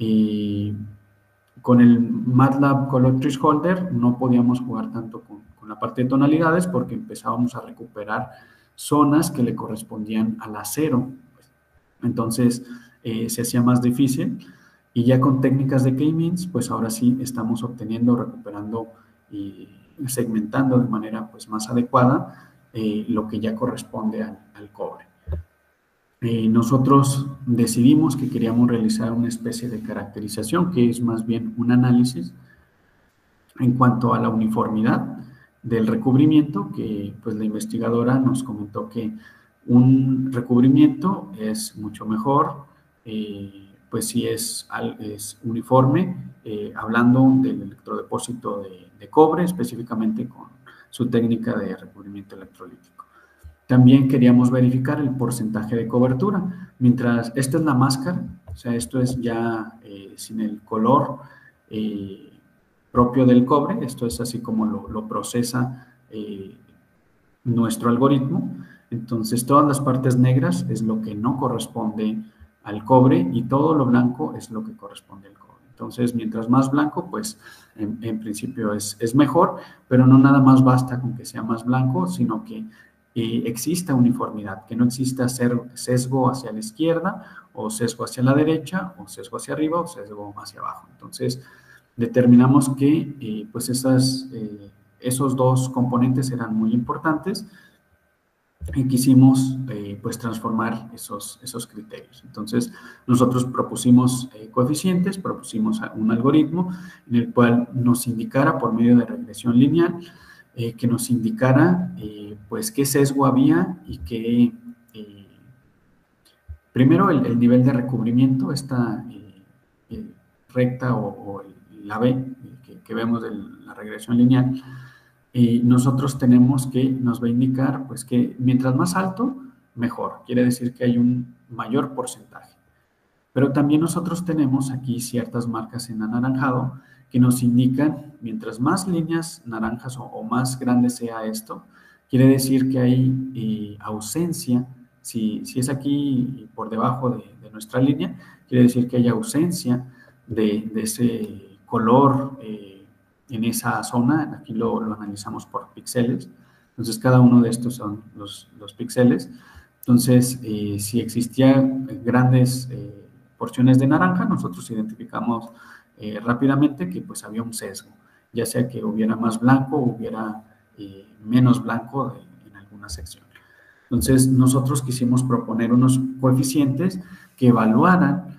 con el MATLAB Color Thresholder no podíamos jugar tanto con la parte de tonalidades porque empezábamos a recuperar zonas que le correspondían al acero. Entonces, se hacía más difícil, y ya con técnicas de K-means, pues ahora sí estamos obteniendo, recuperando y segmentando de manera pues más adecuada lo que ya corresponde al cobre. Nosotros decidimos que queríamos realizar una especie de caracterización, que es más bien un análisis en cuanto a la uniformidad del recubrimiento, que pues la investigadora nos comentó que un recubrimiento es mucho mejor, pues si es uniforme, hablando del electrodepósito de cobre, específicamente con su técnica de recubrimiento electrolítico. También queríamos verificar el porcentaje de cobertura. Mientras, esta es la máscara, o sea, esto es ya sin el color propio del cobre, esto es así como lo procesa nuestro algoritmo. Entonces, todas las partes negras es lo que no corresponde al cobre y todo lo blanco es lo que corresponde al cobre. Entonces, mientras más blanco, pues en principio es mejor, pero no nada más basta con que sea más blanco, sino que exista uniformidad, que no exista sesgo hacia la izquierda o sesgo hacia la derecha o sesgo hacia arriba o sesgo hacia abajo. Entonces, determinamos que pues esos dos componentes eran muy importantes y quisimos pues transformar esos criterios. Entonces, nosotros propusimos coeficientes, propusimos un algoritmo en el cual nos indicara por medio de regresión lineal, que nos indicara pues qué sesgo había y qué, primero el nivel de recubrimiento, esta recta o la B que vemos de la regresión lineal, nosotros tenemos que, nos va a indicar pues que mientras más alto, mejor. Quiere decir que hay un mayor porcentaje. Pero también nosotros tenemos aquí ciertas marcas en anaranjado que nos indican, mientras más líneas naranjas o más grande sea esto, quiere decir que hay ausencia. Si es aquí por debajo de nuestra línea, quiere decir que hay ausencia de ese color en esa zona. Aquí lo analizamos por píxeles. Entonces, cada uno de estos son los píxeles. Entonces, si existían grandes porciones de naranja, nosotros identificamos rápidamente que pues había un sesgo, ya sea que hubiera más blanco o hubiera menos blanco en alguna sección. Entonces, nosotros quisimos proponer unos coeficientes que evaluaran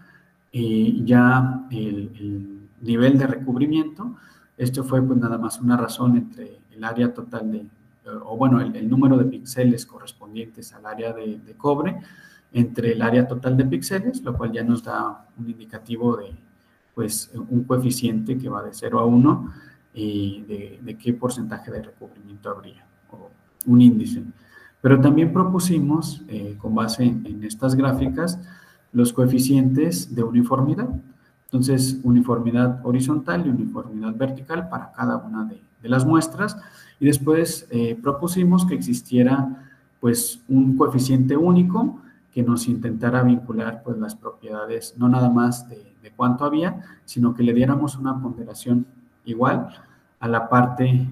ya el nivel de recubrimiento. Esto fue pues nada más una razón entre el área total o bueno, el número de píxeles correspondientes al área de cobre entre el área total de píxeles, lo cual ya nos da un indicativo de pues un coeficiente que va de 0 a 1 y de qué porcentaje de recubrimiento habría, o un índice. Pero también propusimos, con base en estas gráficas, los coeficientes de uniformidad. Entonces, uniformidad horizontal y uniformidad vertical para cada una de las muestras. Y después propusimos que existiera pues un coeficiente único que nos intentara vincular pues las propiedades, no nada más de cuánto había, sino que le diéramos una ponderación igual a la parte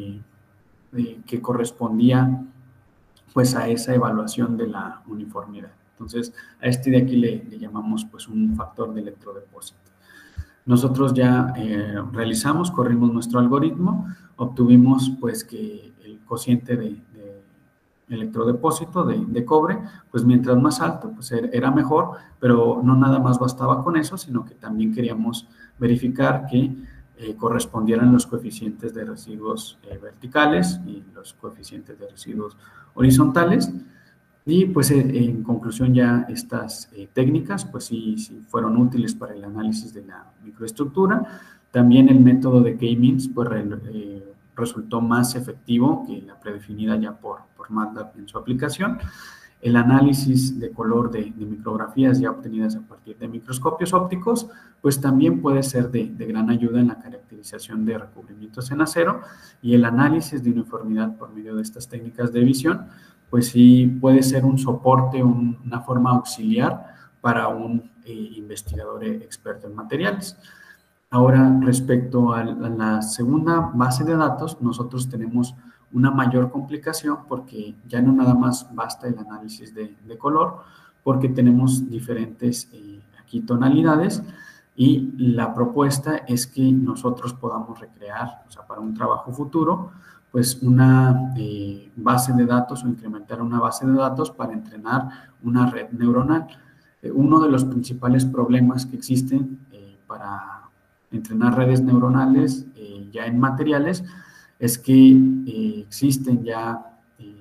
que correspondía pues a esa evaluación de la uniformidad. Entonces, a este de aquí le llamamos pues un factor de electrodepósito. Nosotros ya realizamos, corrimos nuestro algoritmo, obtuvimos pues que el cociente de electrodepósito de cobre, pues mientras más alto, pues era mejor, pero no nada más bastaba con eso, sino que también queríamos verificar que correspondieran los coeficientes de residuos verticales y los coeficientes de residuos horizontales. Y pues en conclusión ya estas técnicas pues sí fueron útiles para el análisis de la microestructura. También el método de K-means pues resultó más efectivo que la predefinida ya por MATLAB en su aplicación. El análisis de color de micrografías ya obtenidas a partir de microscopios ópticos, pues también puede ser de gran ayuda en la caracterización de recubrimientos en acero, y el análisis de uniformidad por medio de estas técnicas de visión, pues sí puede ser un soporte, una forma auxiliar para un investigador experto en materiales. Ahora, respecto a la segunda base de datos, nosotros tenemos una mayor complicación porque ya no nada más basta el análisis de color, porque tenemos diferentes aquí tonalidades, y la propuesta es que nosotros podamos recrear, o sea, para un trabajo futuro, pues una base de datos o incrementar una base de datos para entrenar una red neuronal. Uno de los principales problemas que existen para entrenar redes neuronales ya en materiales es que existen ya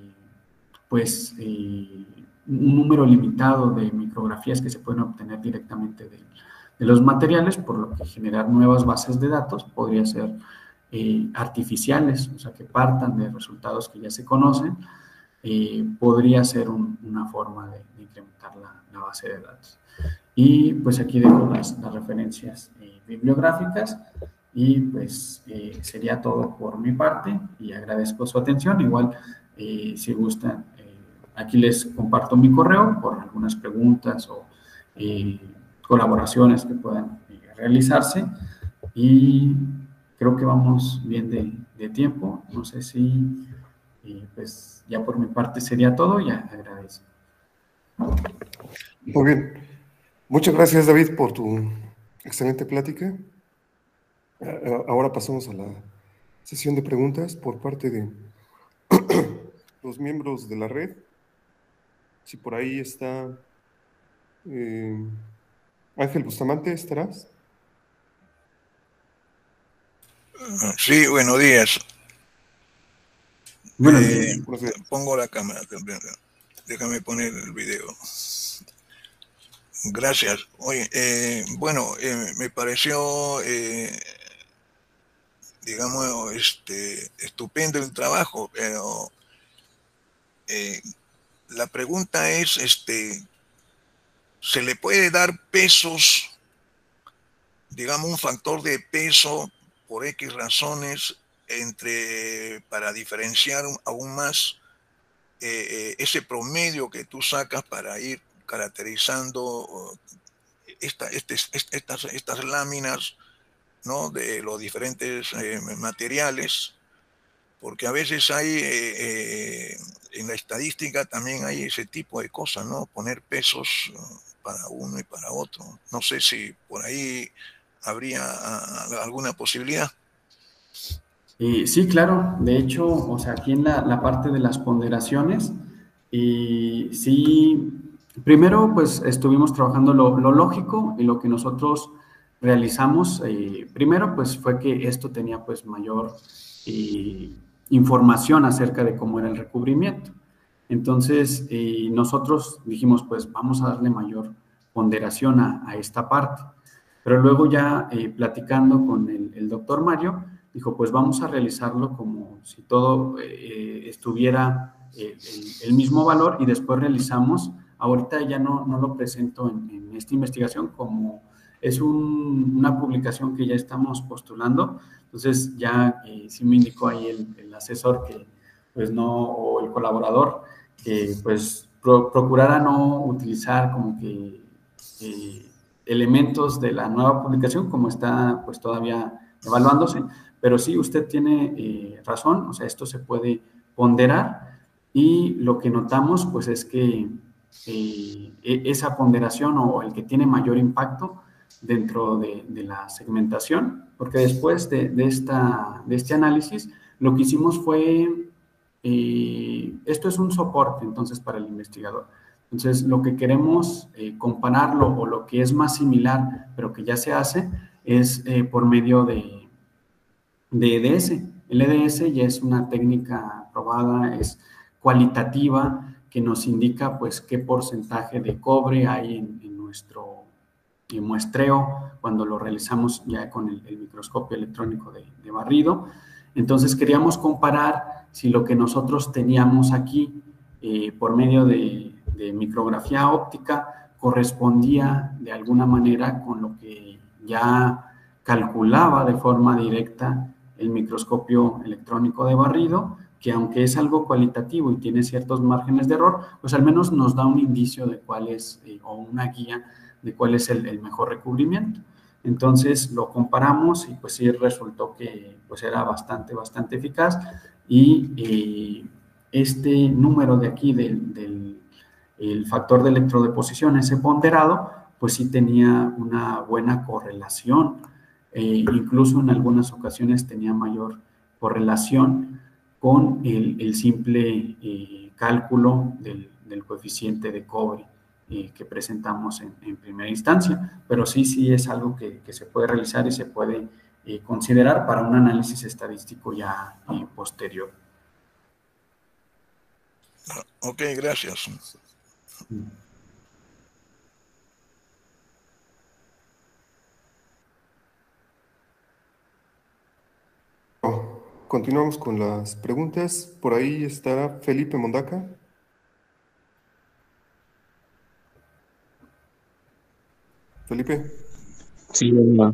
pues un número limitado de micrografías que se pueden obtener directamente de los materiales, por lo que generar nuevas bases de datos podría ser artificiales, o sea, que partan de resultados que ya se conocen, podría ser una forma de incrementar la base de datos. Y pues aquí dejo las referencias bibliográficas, y pues sería todo por mi parte y agradezco su atención. Igual, si gustan, aquí les comparto mi correo por algunas preguntas o colaboraciones que puedan realizarse, y creo que vamos bien de tiempo. No sé si pues ya por mi parte sería todo. Ya agradezco. Muy bien. Muchas gracias, David, por tu excelente plática. Ahora pasamos a la sesión de preguntas por parte de los miembros de la red. Si por ahí está Ángel Bustamante, ¿estarás? Sí, buenos días. Buenos días. Pongo la cámara. Déjame poner el video. Gracias. Oye, bueno, me pareció, digamos, estupendo el trabajo, pero la pregunta es, ¿se le puede dar pesos, digamos, un factor de peso por X razones para diferenciar aún más ese promedio que tú sacas para ir caracterizando estas láminas, ¿no?, de los diferentes materiales? porque a veces hay, en la estadística también hay ese tipo de cosas, ¿no? Poner pesos para uno y para otro. No sé si por ahí habría alguna posibilidad. Sí, claro. De hecho, o sea, aquí en la parte de las ponderaciones, sí, primero pues estuvimos trabajando lo lógico y lo que nosotros realizamos, primero pues fue que esto tenía pues mayor información acerca de cómo era el recubrimiento. Entonces, nosotros dijimos pues vamos a darle mayor ponderación a esta parte. Pero luego ya platicando con el doctor Mario, dijo, pues vamos a realizarlo como si todo estuviera el mismo valor y después realizamos, ahorita ya no lo presento en esta investigación como es una publicación que ya estamos postulando, entonces ya sí me indicó ahí el asesor que pues no, o el colaborador, que pues procurara no utilizar como que elementos de la nueva publicación como está pues todavía evaluándose, pero sí, usted tiene razón, o sea, esto se puede ponderar y lo que notamos pues es que esa ponderación o el que tiene mayor impacto dentro de la segmentación, porque después de este análisis lo que hicimos fue, esto es un soporte entonces para el investigador. Entonces, lo que queremos compararlo o lo que es más similar, pero que ya se hace, es por medio de EDS. El EDS ya es una técnica probada, es cualitativa, que nos indica pues qué porcentaje de cobre hay en nuestro muestreo cuando lo realizamos ya con el microscopio electrónico de barrido. Entonces queríamos comparar si lo que nosotros teníamos aquí por medio de micrografía óptica correspondía de alguna manera con lo que ya calculaba de forma directa el microscopio electrónico de barrido, que aunque es algo cualitativo y tiene ciertos márgenes de error, pues al menos nos da un indicio de cuál es, o una guía de cuál es el mejor recubrimiento. Entonces lo comparamos y pues sí resultó que pues era bastante eficaz y este número de aquí el factor de electrodeposición, ese ponderado, pues sí tenía una buena correlación, incluso en algunas ocasiones tenía mayor correlación con el simple cálculo del coeficiente de cobre que presentamos en primera instancia, pero sí es algo que se puede realizar y se puede considerar para un análisis estadístico ya posterior. Ok, gracias. Continuamos con las preguntas. Por ahí está Felipe Mondaca. Felipe. Sí,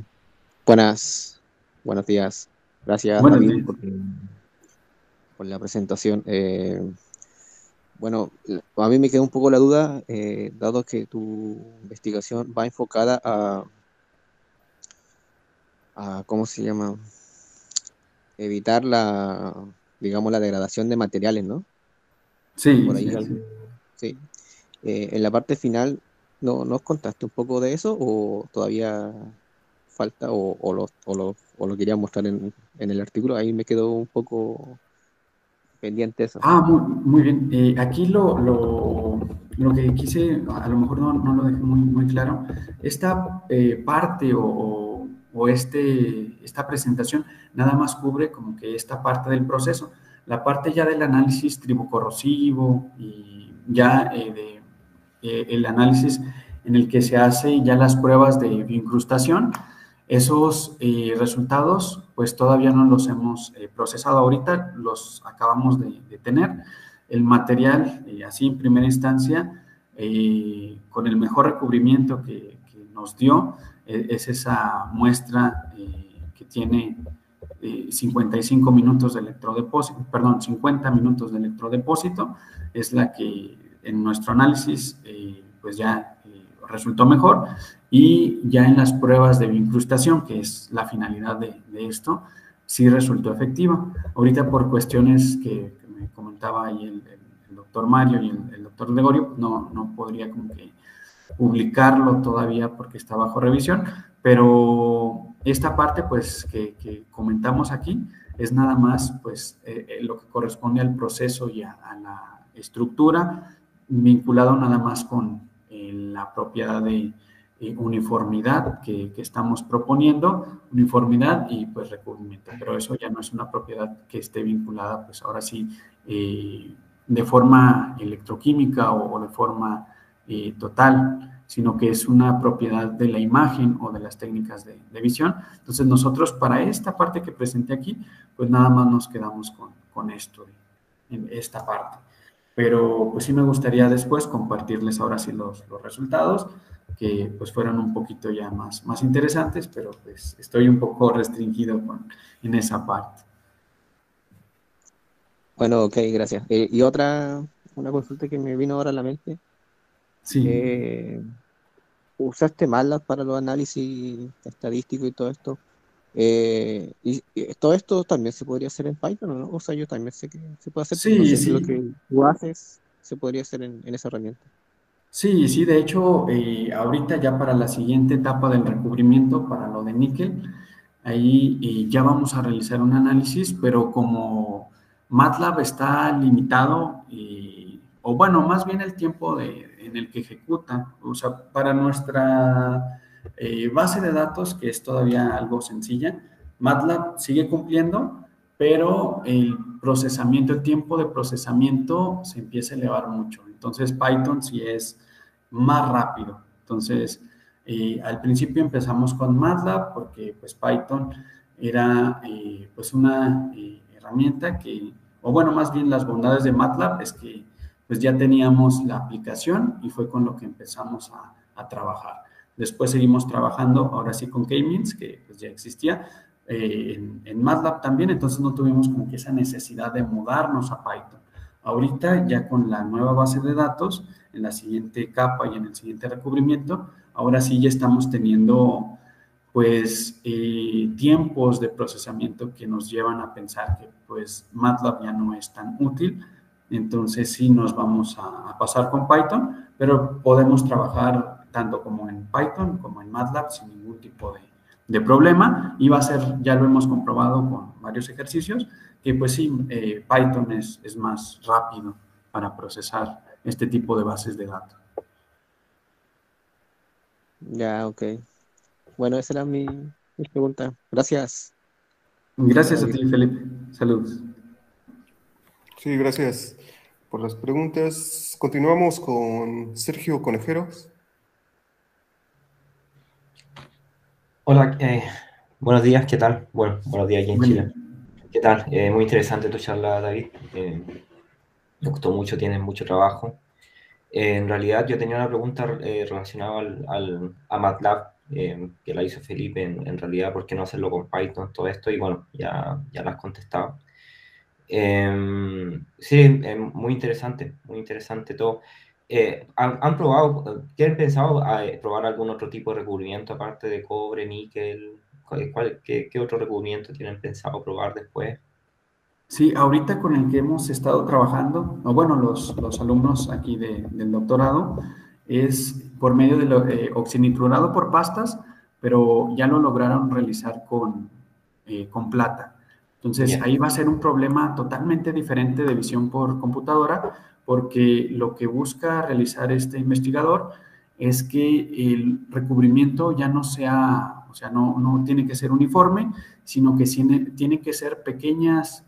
buenos días. Gracias, Buenos David, días. por la presentación. Bueno, a mí me queda un poco la duda, dado que tu investigación va enfocada a ¿cómo se llama? Evitar digamos, la degradación de materiales, ¿no? Sí, Por ahí sí. algo. Sí. En la parte final, ¿nos contaste un poco de eso o todavía falta o lo quería mostrar en el artículo? Ahí me quedó un poco pendiente eso. Muy bien. Aquí lo que quise, a lo mejor no lo dejé muy claro, esta parte esta presentación nada más cubre como que esta parte del proceso. La parte ya del análisis tribocorrosivo y ya el análisis en el que se hace ya las pruebas de bioincrustación, esos resultados pues todavía no los hemos procesado. Ahorita los acabamos de tener. El material, así en primera instancia, con el mejor recubrimiento que nos dio, es esa muestra que tiene 55 minutos de electrodepósito, perdón, 50 minutos de electrodepósito, es la que en nuestro análisis pues ya resultó mejor, y ya en las pruebas de bioincrustación, que es la finalidad de esto, sí resultó efectiva. Ahorita por cuestiones que me comentaba ahí el doctor Mario y el doctor Gregorio, no podría como que publicarlo todavía porque está bajo revisión, pero esta parte pues que comentamos aquí es nada más pues lo que corresponde al proceso y a la estructura, vinculado nada más con la propiedad de uniformidad que estamos proponiendo, uniformidad y pues recubrimiento, pero eso ya no es una propiedad que esté vinculada pues ahora sí de forma electroquímica o de forma total, sino que es una propiedad de la imagen o de las técnicas de visión. Entonces nosotros para esta parte que presenté aquí, pues nada más nos quedamos con esto, en esta parte. Pero pues sí me gustaría después compartirles ahora sí los resultados, que pues fueron un poquito ya más interesantes, pero pues estoy un poco restringido en esa parte. Bueno, ok, gracias. Y una consulta que me vino ahora a la mente. Sí. ¿Usaste MATLAB para los análisis estadísticos y todo esto? Y todo esto también se podría hacer en Python, ¿no? O sea, yo también sé que se puede hacer, pero no Sí, sé si lo sí. que tú haces se podría hacer en esa herramienta. Sí, de hecho, ahorita ya para la siguiente etapa del recubrimiento, para lo de níquel, ahí ya vamos a realizar un análisis, pero como MATLAB está limitado, o bueno, más bien el tiempo en el que ejecuta, o sea, para nuestra base de datos, que es todavía algo sencilla, MATLAB sigue cumpliendo, pero el tiempo de procesamiento se empieza a elevar mucho. Entonces, Python sí es más rápido. Entonces, al principio empezamos con MATLAB porque pues Python era pues una herramienta o bueno, más bien las bondades de MATLAB es que pues ya teníamos la aplicación y fue con lo que empezamos a trabajar. Después seguimos trabajando ahora sí con K-Means, que pues ya existía, en MATLAB también, entonces no tuvimos como que esa necesidad de mudarnos a Python. Ahorita ya con la nueva base de datos, en la siguiente capa y en el siguiente recubrimiento, ahora sí ya estamos teniendo pues tiempos de procesamiento que nos llevan a pensar que pues MATLAB ya no es tan útil, entonces sí nos vamos a pasar con Python, pero podemos trabajar tanto como en Python como en MATLAB sin ningún tipo de problema, y va a ser, ya lo hemos comprobado con varios ejercicios, que pues sí, Python es más rápido para procesar este tipo de bases de datos. Ya, ok. Bueno, esa era mi pregunta. Gracias, Gracias a David. ti, Felipe. Saludos. Sí, gracias por las preguntas. Continuamos con Sergio Conejeros. Hola, buenos días, ¿qué tal? Bueno, buenos días aquí en Buen Chile. día. ¿Qué tal? Muy interesante tu charla, David. Me gustó mucho, tienes mucho trabajo. En realidad yo tenía una pregunta relacionada a MATLAB, que la hizo Felipe, en realidad, ¿por qué no hacerlo con Python, todo esto? Y bueno, ya la has contestado. Sí, muy interesante todo. ¿Han probado, tienen pensado probar algún otro tipo de recubrimiento aparte de cobre, níquel? ¿Qué otro recubrimiento tienen pensado probar después? Sí, ahorita con el que hemos estado trabajando, o bueno, los alumnos aquí del doctorado, es por medio de oxinitrurado por pastas, pero ya lo lograron realizar con plata. Entonces, Ya. ahí va a ser un problema totalmente diferente de visión por computadora, porque lo que busca realizar este investigador es que el recubrimiento ya no sea, o sea, no tiene que ser uniforme, sino que tiene que ser pequeñas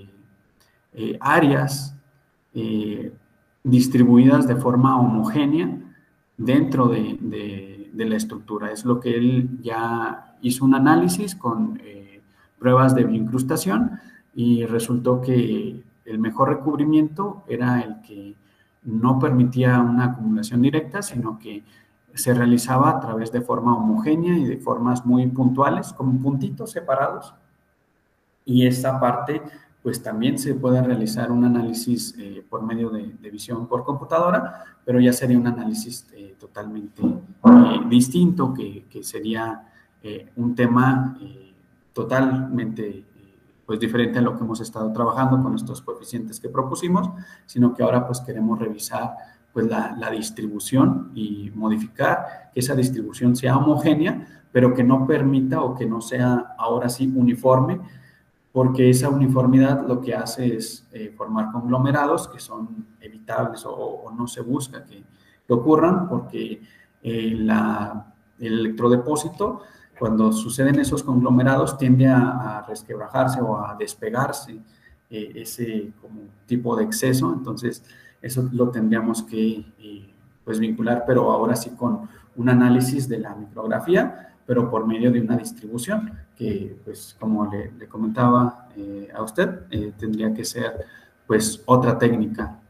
áreas distribuidas de forma homogénea dentro de la estructura. Es lo que él ya hizo un análisis con pruebas de bioincrustación y resultó que el mejor recubrimiento era el que no permitía una acumulación directa, sino que se realizaba a través de forma homogénea y de formas muy puntuales, como puntitos separados. Y esta parte, pues también se puede realizar un análisis por medio de visión por computadora, pero ya sería un análisis totalmente distinto, que sería un tema totalmente pues diferente a lo que hemos estado trabajando con estos coeficientes que propusimos, sino que ahora pues queremos revisar pues la distribución y modificar que esa distribución sea homogénea, pero que no permita o que no sea ahora sí uniforme, porque esa uniformidad lo que hace es formar conglomerados que son evitables o no se busca que ocurran, porque el electrodepósito, cuando suceden esos conglomerados, tiende a resquebrajarse o a despegarse ese como tipo de exceso. Entonces eso lo tendríamos que pues vincular, pero ahora sí con un análisis de la micrografía, pero por medio de una distribución que, pues, como le comentaba a usted, tendría que ser, pues, otra técnica.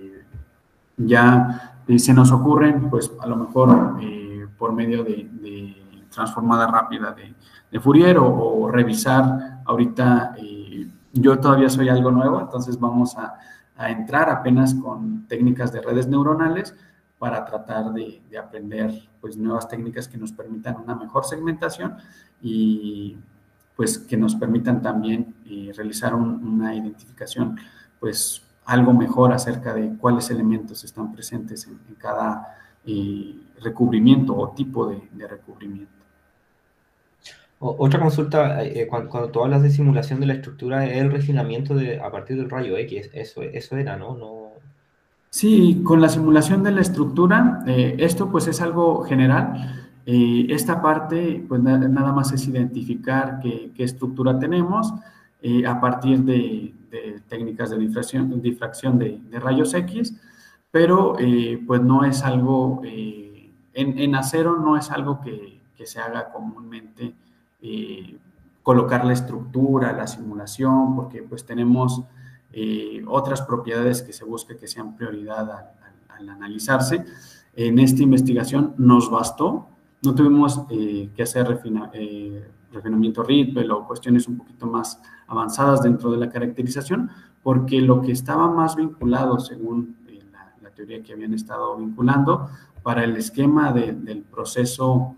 Ya se nos ocurren, pues, a lo mejor por medio de transformada rápida de Fourier o revisar ahorita, yo todavía soy algo nuevo, entonces vamos a entrar apenas con técnicas de redes neuronales para tratar de aprender pues nuevas técnicas que nos permitan una mejor segmentación y pues que nos permitan también realizar una identificación pues algo mejor acerca de cuáles elementos están presentes en cada recubrimiento o tipo de recubrimiento. Otra consulta, cuando tú hablas de simulación de la estructura, es el refinamiento a partir del rayo X, eso era, ¿no? Sí, con la simulación de la estructura, esto pues es algo general. Esta parte pues nada más es identificar qué estructura tenemos a partir de técnicas de difracción de rayos X, pero pues no es algo, en acero no es algo que se haga comúnmente colocar la estructura, la simulación, porque pues tenemos otras propiedades que se busca que sean prioridad al analizarse. En esta investigación nos bastó, no tuvimos que hacer refinamiento Ripple o cuestiones un poquito más avanzadas dentro de la caracterización, porque lo que estaba más vinculado, según la teoría que habían estado vinculando, para el esquema del proceso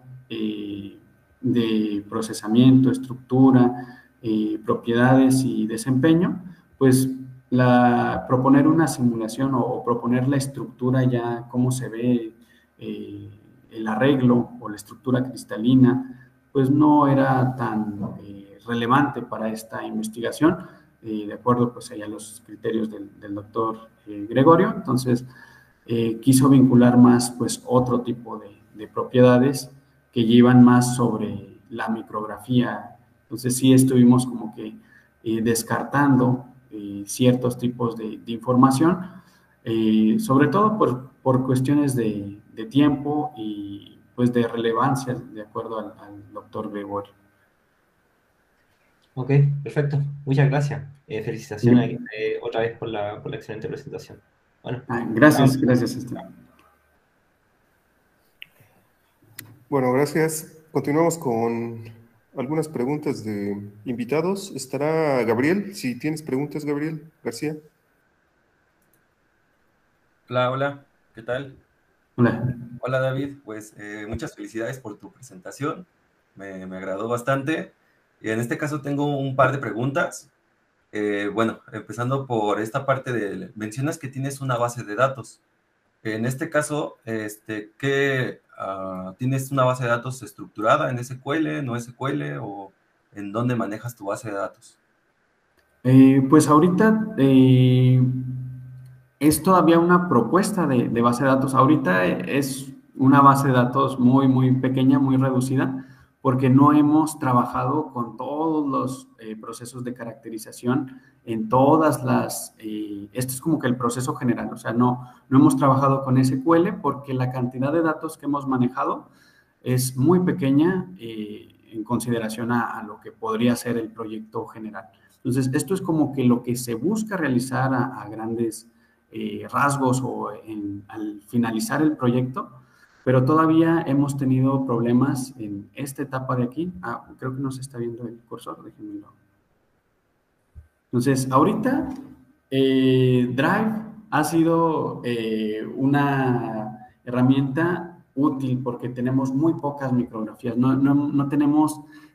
de procesamiento, estructura, propiedades y desempeño, pues proponer una simulación o proponer la estructura ya, cómo se ve el arreglo o la estructura cristalina, pues no era tan relevante para esta investigación, de acuerdo pues a los criterios del doctor Gregorio. Entonces quiso vincular más pues otro tipo de propiedades que llevan más sobre la micrografía. Entonces sí estuvimos como que descartando ciertos tipos de información, sobre todo por cuestiones de tiempo y pues de relevancia, de acuerdo al doctor Gregorio. Ok, perfecto. Muchas gracias. Felicitaciones otra vez por la excelente presentación. Bueno, gracias, Esteban. Bueno, gracias. Continuamos con algunas preguntas de invitados. Estará Gabriel. Si tienes preguntas, Gabriel García. Hola, ¿qué tal? Hola. Hola, David. Pues muchas felicidades por tu presentación. Me agradó bastante. Y en este caso tengo un par de preguntas. Bueno, empezando por esta parte mencionas que tienes una base de datos. En este caso, ¿tienes una base de datos estructurada en SQL, no SQL, o en dónde manejas tu base de datos? Pues ahorita es todavía una propuesta de base de datos. Ahorita es una base de datos muy, muy pequeña, muy reducida, porque no hemos trabajado con todos los procesos de caracterización en todas las... esto es como que el proceso general, o sea, no hemos trabajado con SQL porque la cantidad de datos que hemos manejado es muy pequeña en consideración a lo que podría ser el proyecto general. Entonces, esto es como que lo que se busca realizar a grandes rasgos o al finalizar el proyecto, pero todavía hemos tenido problemas en esta etapa de aquí. Creo que no se está viendo el cursor, déjenmelo. Entonces, ahorita Drive ha sido una herramienta útil porque tenemos muy pocas micrografías, no tenemos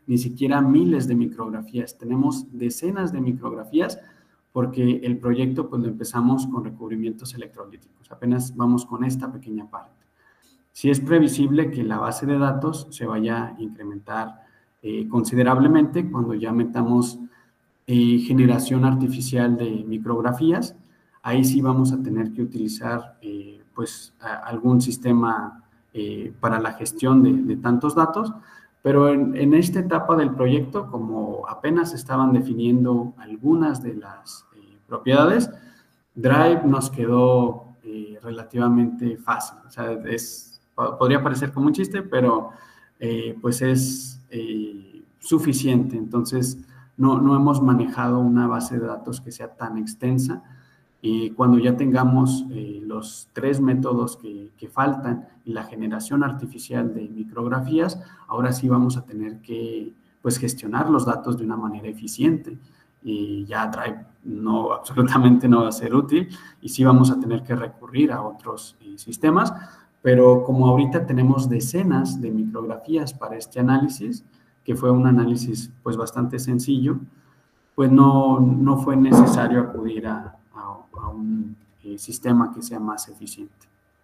ni siquiera miles de micrografías, tenemos decenas de micrografías porque el proyecto pues lo empezamos con recubrimientos electrolíticos, apenas vamos con esta pequeña parte. Sí es previsible que la base de datos se vaya a incrementar considerablemente cuando ya metamos generación artificial de micrografías. Ahí sí vamos a tener que utilizar pues algún sistema para la gestión de tantos datos, pero en esta etapa del proyecto, como apenas estaban definiendo algunas de las propiedades, Drive nos quedó relativamente fácil. O sea, podría parecer como un chiste, pero pues es suficiente. Entonces, no hemos manejado una base de datos que sea tan extensa. Y cuando ya tengamos los 3 métodos que faltan y la generación artificial de micrografías, ahora sí vamos a tener que pues, gestionar los datos de una manera eficiente. Y ya Drive absolutamente no va a ser útil y sí vamos a tener que recurrir a otros sistemas, pero como ahorita tenemos decenas de micrografías para este análisis, que fue un análisis pues bastante sencillo, pues no fue necesario acudir a un sistema que sea más eficiente.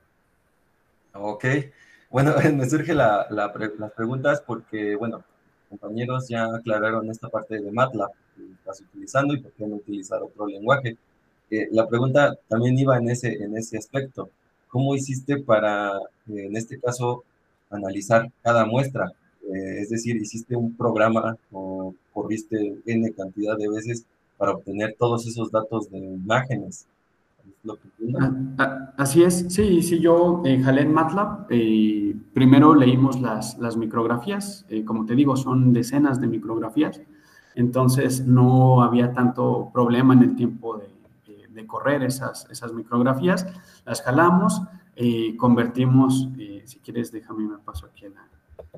Ok, bueno, me surgen las preguntas porque, bueno, compañeros ya aclararon esta parte de MATLAB que estás utilizando y por qué no utilizar otro lenguaje. La pregunta también iba en ese aspecto. ¿Cómo hiciste para, en este caso, analizar cada muestra? Es decir, ¿hiciste un programa o corriste N cantidad de veces para obtener todos esos datos de imágenes? ¿Es lo que entiendo? Así es, sí, yo jalé en MATLAB. Primero leímos las micrografías, como te digo, son decenas de micrografías, entonces no había tanto problema en el tiempo de correr esas micrografías, las jalamos, convertimos, si quieres déjame me paso aquí a la...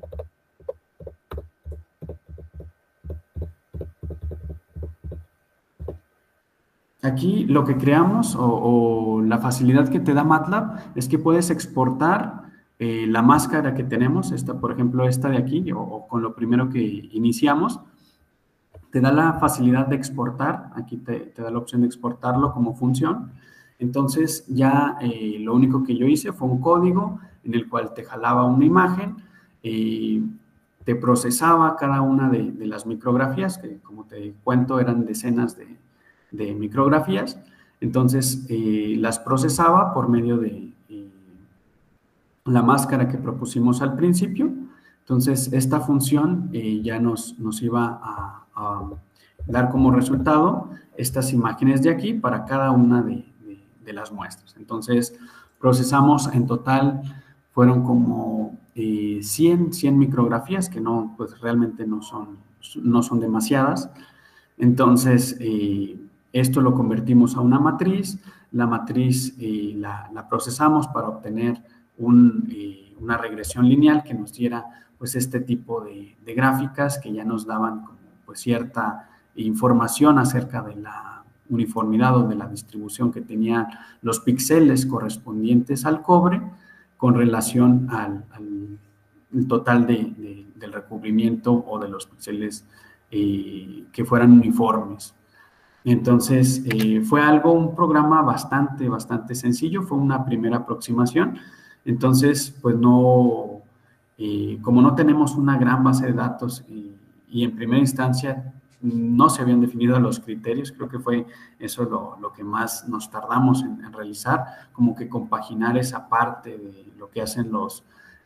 Aquí lo que creamos o la facilidad que te da MATLAB es que puedes exportar la máscara que tenemos, por ejemplo, esta de aquí, o con lo primero que iniciamos, te da la facilidad de exportar, aquí te da la opción de exportarlo como función. Entonces ya lo único que yo hice fue un código en el cual te jalaba una imagen, te procesaba cada una de las micrografías, que como te cuento eran decenas de micrografías, entonces las procesaba por medio de la máscara que propusimos al principio. Entonces esta función ya nos iba a dar como resultado estas imágenes de aquí para cada una de las muestras. Entonces procesamos en total, fueron como 100 micrografías, que no, pues realmente no son demasiadas. Entonces esto lo convertimos a una matriz, la matriz la procesamos para obtener una regresión lineal que nos diera pues este tipo de gráficas que ya nos daban como pues cierta información acerca de la uniformidad o de la distribución que tenían los píxeles correspondientes al cobre con relación al total del recubrimiento o de los píxeles que fueran uniformes. Entonces, fue un programa bastante sencillo, fue una primera aproximación. Entonces, pues como no tenemos una gran base de datos y en primera instancia no se habían definido los criterios, creo que fue eso lo que más nos tardamos en realizar, como que compaginar esa parte de lo que hacen los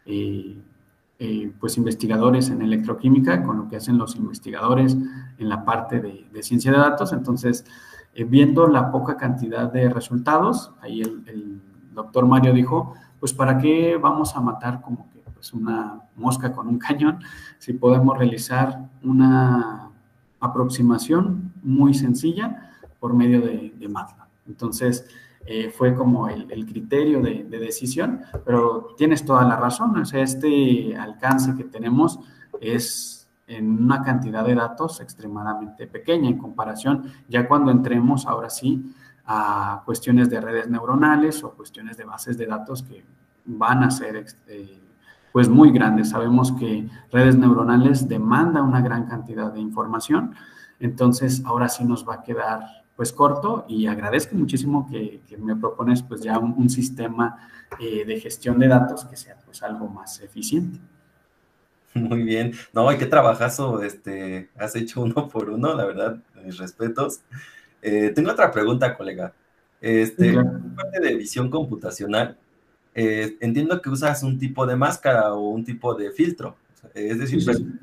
pues investigadores en electroquímica con lo que hacen los investigadores en la parte de ciencia de datos. Entonces, viendo la poca cantidad de resultados, ahí el doctor Mario dijo, pues ¿para qué vamos a matar como que pues, una mosca con un cañón si podemos realizar una aproximación muy sencilla por medio de MATLAB? Entonces, fue como el criterio de decisión, pero tienes toda la razón, o sea, este alcance que tenemos es en una cantidad de datos extremadamente pequeña en comparación, ya cuando entremos ahora sí a cuestiones de redes neuronales o cuestiones de bases de datos que van a ser pues muy grande. Sabemos que redes neuronales demanda una gran cantidad de información, entonces ahora sí nos va a quedar pues corto, y agradezco muchísimo que me propones pues ya un sistema de gestión de datos que sea pues algo más eficiente. Muy bien. No, y qué trabajazo has hecho uno por uno, la verdad, mis respetos. Tengo otra pregunta, colega. Claro. Parte de visión computacional, entiendo que usas un tipo de máscara o un tipo de filtro. Es decir, Sí, sí, sí.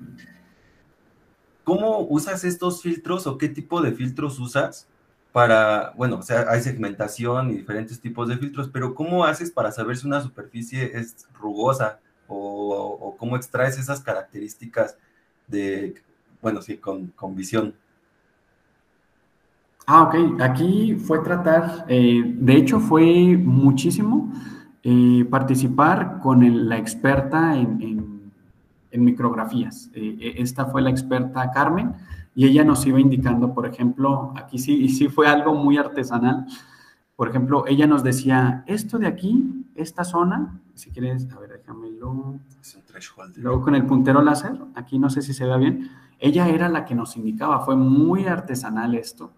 ¿cómo usas estos filtros o qué tipo de filtros usas para, bueno, o sea, hay segmentación y diferentes tipos de filtros, pero ¿cómo haces para saber si una superficie es rugosa o cómo extraes esas características de, bueno, sí, con visión? Ok. Aquí fue tratar, de hecho fue muchísimo participar con la experta en micrografías. Esta fue la experta Carmen, y ella nos iba indicando, por ejemplo, aquí sí, y sí fue algo muy artesanal. Por ejemplo, ella nos decía, esto de aquí, esta zona, si quieres, a ver, déjamelo. Es un threshold. Luego con el puntero láser, aquí no sé si se ve bien, ella era la que nos indicaba. Fue muy artesanal esto,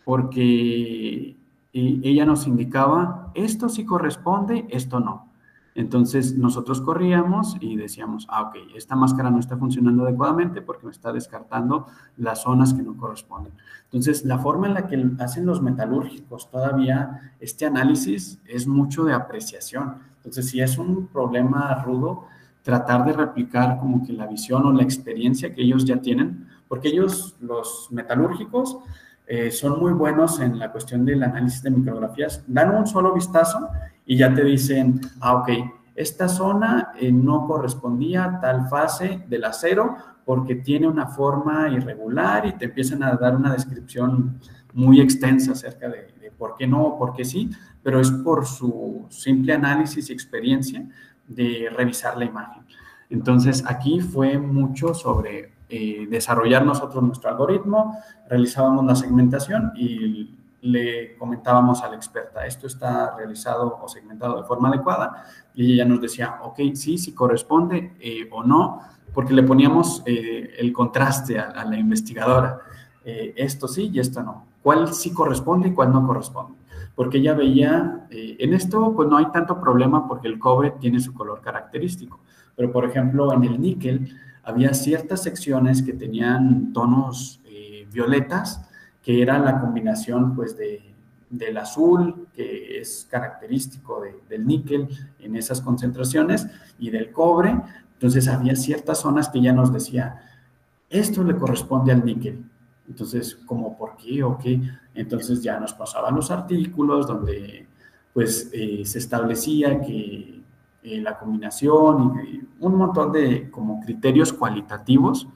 porque ella nos indicaba, esto sí corresponde, esto no. Entonces nosotros corríamos y decíamos, ok, esta máscara no está funcionando adecuadamente porque me está descartando las zonas que no corresponden. Entonces, la forma en la que hacen los metalúrgicos todavía este análisis es mucho de apreciación. Entonces, si es un problema rudo, tratar de replicar como que la visión o la experiencia que ellos ya tienen, porque ellos, los metalúrgicos, son muy buenos en la cuestión del análisis de micrografías. Dan un solo vistazo y ya te dicen, ok, esta zona no correspondía a tal fase del acero porque tiene una forma irregular, y te empiezan a dar una descripción muy extensa acerca de por qué no o por qué sí, pero es por su simple análisis y experiencia de revisar la imagen. Entonces, aquí fue mucho sobre desarrollar nosotros nuestro algoritmo, realizábamos la segmentación y le comentábamos a la experta, esto está realizado o segmentado de forma adecuada, y ella nos decía, ok, sí, sí corresponde o no, porque le poníamos el contraste a la investigadora, esto sí y esto no, cuál sí corresponde y cuál no corresponde, porque ella veía, en esto pues no hay tanto problema porque el cobre tiene su color característico, pero por ejemplo en el níquel había ciertas secciones que tenían tonos violetas, que era la combinación pues del azul, que es característico del níquel en esas concentraciones, y del cobre. Entonces había ciertas zonas que ya nos decía, esto le corresponde al níquel. Entonces, ¿cómo por qué o qué? Entonces ya nos pasaban los artículos donde pues se establecía que la combinación y un montón de como criterios cualitativos,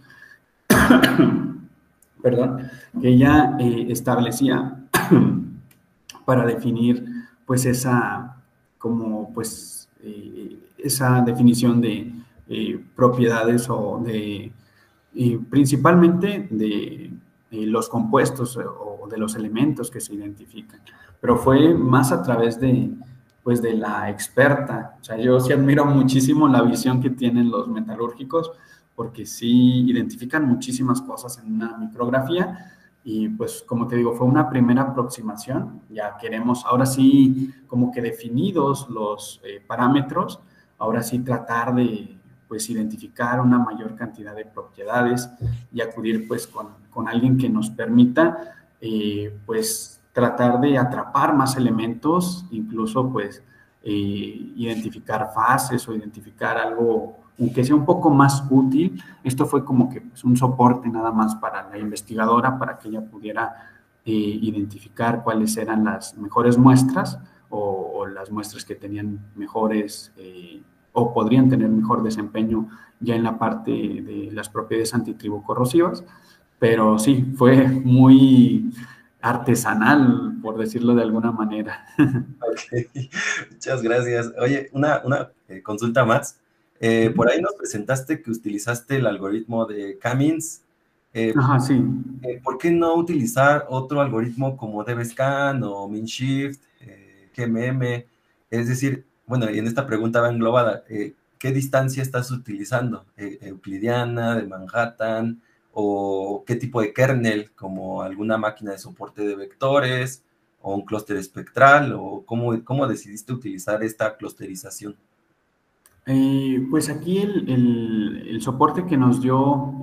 perdón, que ella establecía para definir pues esa como pues esa definición de propiedades o de principalmente de los compuestos o de los elementos que se identifican, pero fue más a través pues de la experta. O sea, yo sí admiro muchísimo la visión que tienen los metalúrgicos, porque sí identifican muchísimas cosas en una micrografía, y pues como te digo, fue una primera aproximación. Ya queremos, ahora sí, como que definidos los parámetros, ahora sí tratar de pues identificar una mayor cantidad de propiedades y acudir pues con alguien que nos permita pues tratar de atrapar más elementos, incluso pues identificar fases o identificar algo que sea un poco más útil. Esto fue como que pues, un soporte nada más para la investigadora, para que ella pudiera identificar cuáles eran las mejores muestras o las muestras que tenían mejores o podrían tener mejor desempeño ya en la parte de las propiedades antitribocorrosivas, pero sí, fue muy artesanal, por decirlo de alguna manera. Ok, muchas gracias. Oye, una consulta más. Por ahí nos presentaste que utilizaste el algoritmo de K-means. Ajá, sí. ¿Por qué no utilizar otro algoritmo como DBScan o MinShift, GMM? Es decir, bueno, y en esta pregunta va englobada, ¿qué distancia estás utilizando? ¿Euclidiana, de Manhattan? ¿O qué tipo de kernel, como alguna máquina de soporte de vectores, o un clúster espectral? ¿O cómo decidiste utilizar esta clusterización? Pues aquí el soporte que nos dio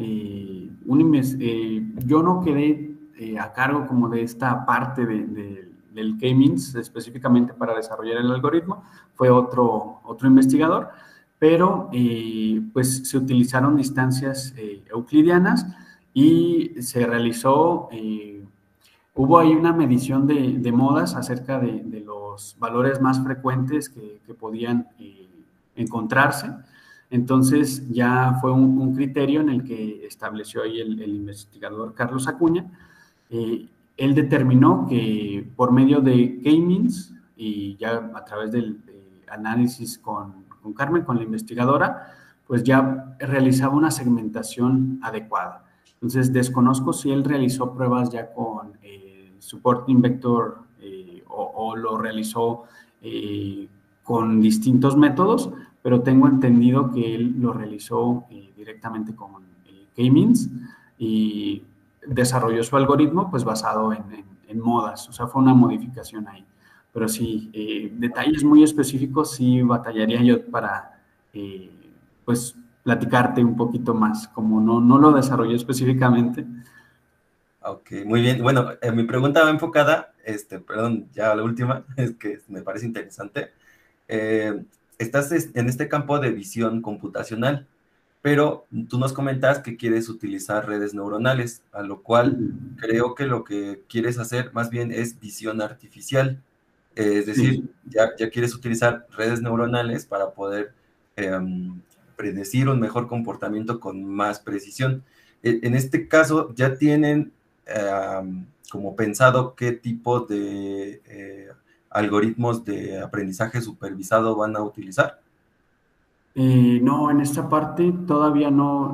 yo no quedé a cargo como de esta parte del K-means específicamente para desarrollar el algoritmo, fue otro investigador, pero pues se utilizaron distancias euclidianas y se realizó, hubo ahí una medición de modas acerca de los valores más frecuentes que podían encontrarse. Entonces ya fue un criterio en el que estableció ahí el investigador Carlos Acuña. Él determinó que por medio de K-means y ya a través del análisis con Carmen, con la investigadora, pues ya realizaba una segmentación adecuada. Entonces desconozco si él realizó pruebas ya con Supporting Vector o lo realizó con distintos métodos, pero tengo entendido que él lo realizó directamente con K-means y desarrolló su algoritmo pues basado en modas, o sea, fue una modificación ahí. Pero sí, detalles muy específicos sí batallaría yo para pues platicarte un poquito más, como no lo desarrollé específicamente. Ok, muy bien. Bueno, mi pregunta va enfocada, perdón, ya la última, es que me parece interesante. Estás en este campo de visión computacional, pero tú nos comentas que quieres utilizar redes neuronales, a lo cual creo que lo que quieres hacer más bien es visión artificial. Es decir, Sí. ya quieres utilizar redes neuronales para poder predecir un mejor comportamiento con más precisión. En este caso, ¿ya tienen como pensado qué tipo de algoritmos de aprendizaje supervisado van a utilizar? No, en esta parte todavía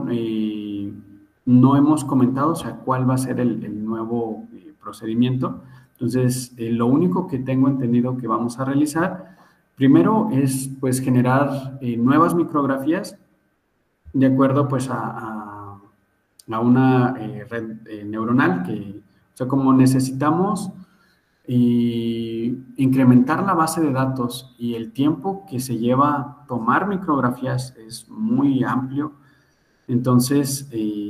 no hemos comentado, o sea, cuál va a ser el nuevo procedimiento. Entonces, lo único que tengo entendido que vamos a realizar, primero es pues generar nuevas micrografías de acuerdo pues a una red neuronal que, o sea, como necesitamos incrementar la base de datos y el tiempo que se lleva tomar micrografías es muy amplio, entonces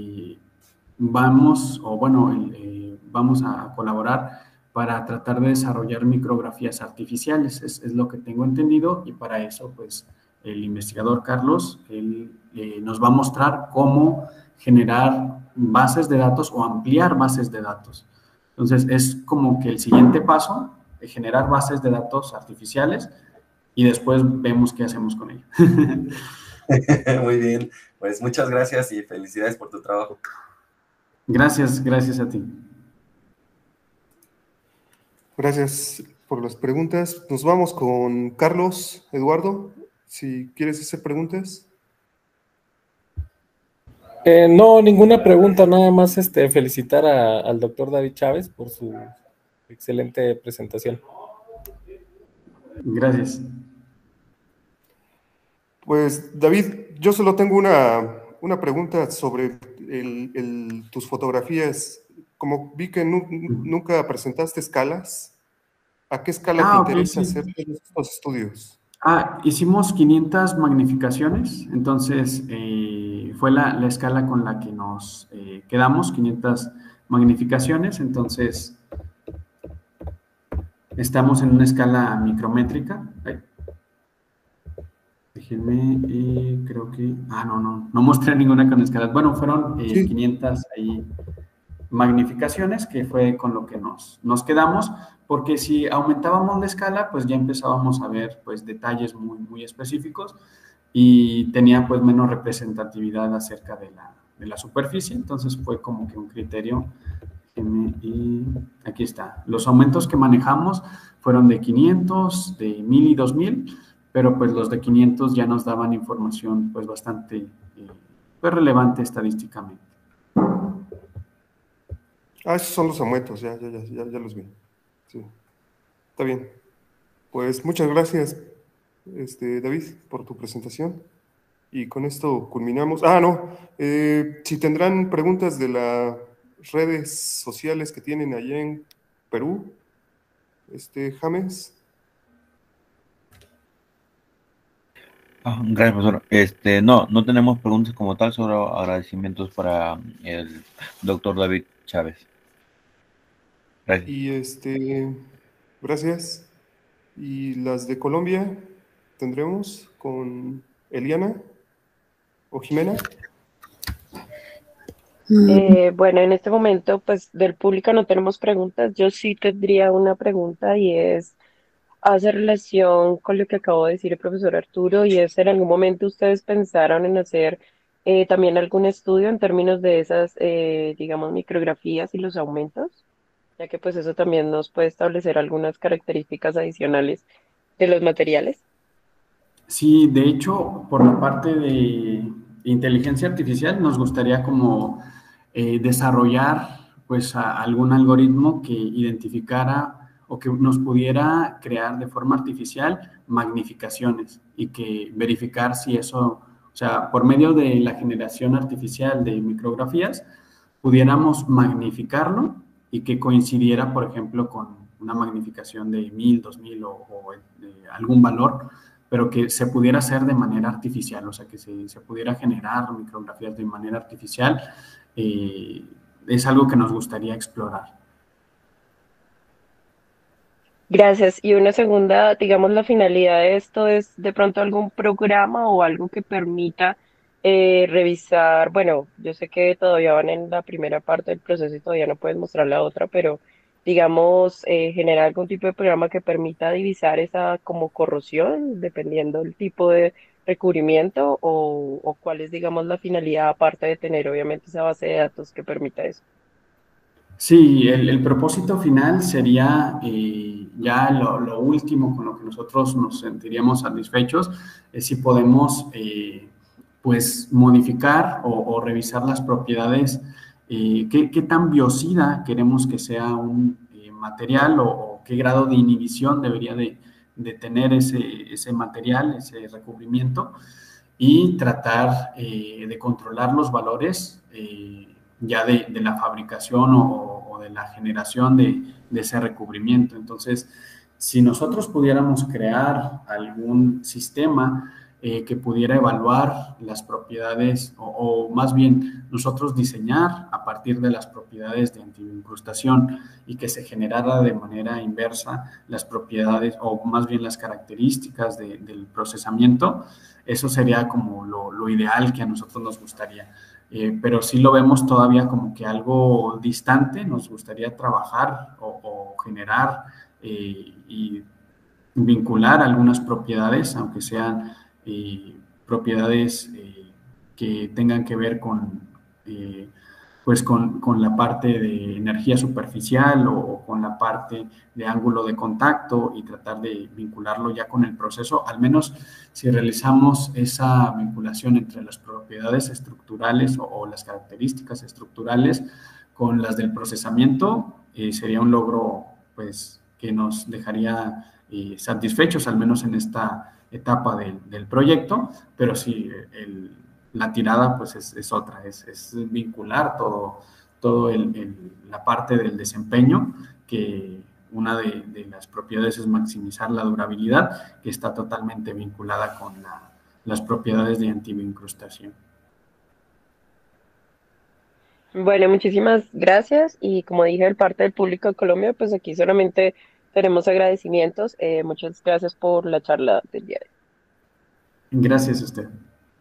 vamos a colaborar para tratar de desarrollar micrografías artificiales, es lo que tengo entendido, y para eso, pues, el investigador Carlos, él nos va a mostrar cómo generar bases de datos o ampliar bases de datos. Entonces, es como que el siguiente paso de generar bases de datos artificiales y después vemos qué hacemos con ello. Muy bien, pues muchas gracias y felicidades por tu trabajo. Gracias a ti. Gracias por las preguntas. Nos vamos con Carlos Eduardo. Si quieres hacer preguntas. No, ninguna pregunta, nada más felicitar al doctor David Chávez por su excelente presentación. Gracias. Pues David, yo solo tengo una pregunta sobre tus fotografías. Como vi que nunca presentaste escalas, ¿a qué escala te interesa hacer estos estudios? Hicimos 500 magnificaciones, entonces fue la escala con la que nos quedamos, 500 magnificaciones, entonces estamos en una escala micrométrica. Déjenme, creo que... no mostré ninguna con escalas. Bueno, fueron 500 ahí magnificaciones, que fue con lo que nos quedamos, porque si aumentábamos la escala, pues ya empezábamos a ver pues detalles muy, muy específicos y tenía pues menos representatividad acerca de la superficie, entonces fue como que un criterio. Y aquí está. Los aumentos que manejamos fueron de 500, de 1000 y 2000, pero pues los de 500 ya nos daban información pues bastante pues relevante estadísticamente. Esos son los aumentos, ya los vi. Sí. Está bien. Pues muchas gracias, David, por tu presentación. Y con esto culminamos. No, si tendrán preguntas de las redes sociales que tienen allá en Perú, James. Gracias, profesor. No tenemos preguntas como tal, solo agradecimientos para el doctor David Chávez. Gracias. Y gracias. Y las de Colombia tendremos con Eliana o Jimena. Bueno, en este momento, pues del público no tenemos preguntas. Yo sí tendría una pregunta y hace relación con lo que acabó de decir el profesor Arturo y es, ¿en algún momento ustedes pensaron en hacer también algún estudio en términos de esas, digamos, micrografías y los aumentos? Ya que pues eso también nos puede establecer algunas características adicionales de los materiales. Sí, de hecho, por la parte de inteligencia artificial nos gustaría como desarrollar pues algún algoritmo que identificara o que nos pudiera crear de forma artificial magnificaciones y que verificar si eso, o sea, por medio de la generación artificial de micrografías, pudiéramos magnificarlo y que coincidiera, por ejemplo, con una magnificación de 1000, 2000 o algún valor, pero que se pudiera hacer de manera artificial, o sea, que se pudiera generar micrografías de manera artificial. Es algo que nos gustaría explorar. Gracias. Y una segunda, digamos, la finalidad de esto es de pronto algún programa o algo que permita revisar, bueno, yo sé que todavía van en la primera parte del proceso y todavía no puedes mostrar la otra, pero digamos, generar algún tipo de programa que permita divisar esa como corrosión, dependiendo del tipo de recubrimiento o cuál es, digamos, la finalidad aparte de tener obviamente esa base de datos que permita eso. Sí, el propósito final sería ya lo último con lo que nosotros nos sentiríamos satisfechos, es si podemos pues modificar o revisar las propiedades, qué tan biocida queremos que sea un material o qué grado de inhibición debería de tener ese material, ese recubrimiento, y tratar de controlar los valores ya de la fabricación o de la generación de ese recubrimiento. Entonces, si nosotros pudiéramos crear algún sistema que pudiera evaluar las propiedades, o más bien nosotros diseñar a partir de las propiedades de antiincrustación y que se generara de manera inversa las propiedades, o más bien las características del procesamiento, eso sería como lo ideal que a nosotros nos gustaría. Pero sí lo vemos todavía como que algo distante, nos gustaría trabajar o generar y vincular algunas propiedades, aunque sean propiedades que tengan que ver pues con la parte de energía superficial o con la parte de ángulo de contacto y tratar de vincularlo ya con el proceso, al menos si realizamos esa vinculación entre las propiedades estructurales o las características estructurales con las del procesamiento, sería un logro pues que nos dejaría satisfechos, al menos en esta etapa del proyecto, pero sí, la tirada pues es otra, es vincular todo la parte del desempeño, que una de las propiedades es maximizar la durabilidad, que está totalmente vinculada con las propiedades de antiincrustación. Bueno, muchísimas gracias y como dije, de parte del público de Colombia, pues aquí solamente tenemos agradecimientos. Muchas gracias por la charla del día de hoy. Gracias a usted.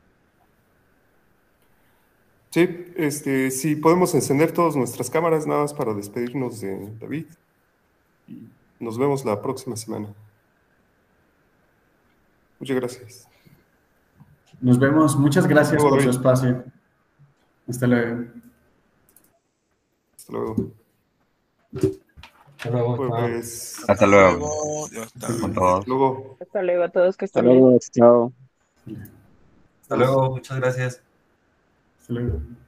Sí, sí, podemos encender todas nuestras cámaras nada más para despedirnos de David. Y nos vemos la próxima semana. Muchas gracias. Nos vemos. Muchas gracias por David. su espacio. Hasta luego. Hasta luego. Hasta luego. Pues, Hasta luego. Hasta luego. Hasta luego a todos que Hasta estén bien. luego, chao. Hasta luego, muchas gracias. Hasta luego.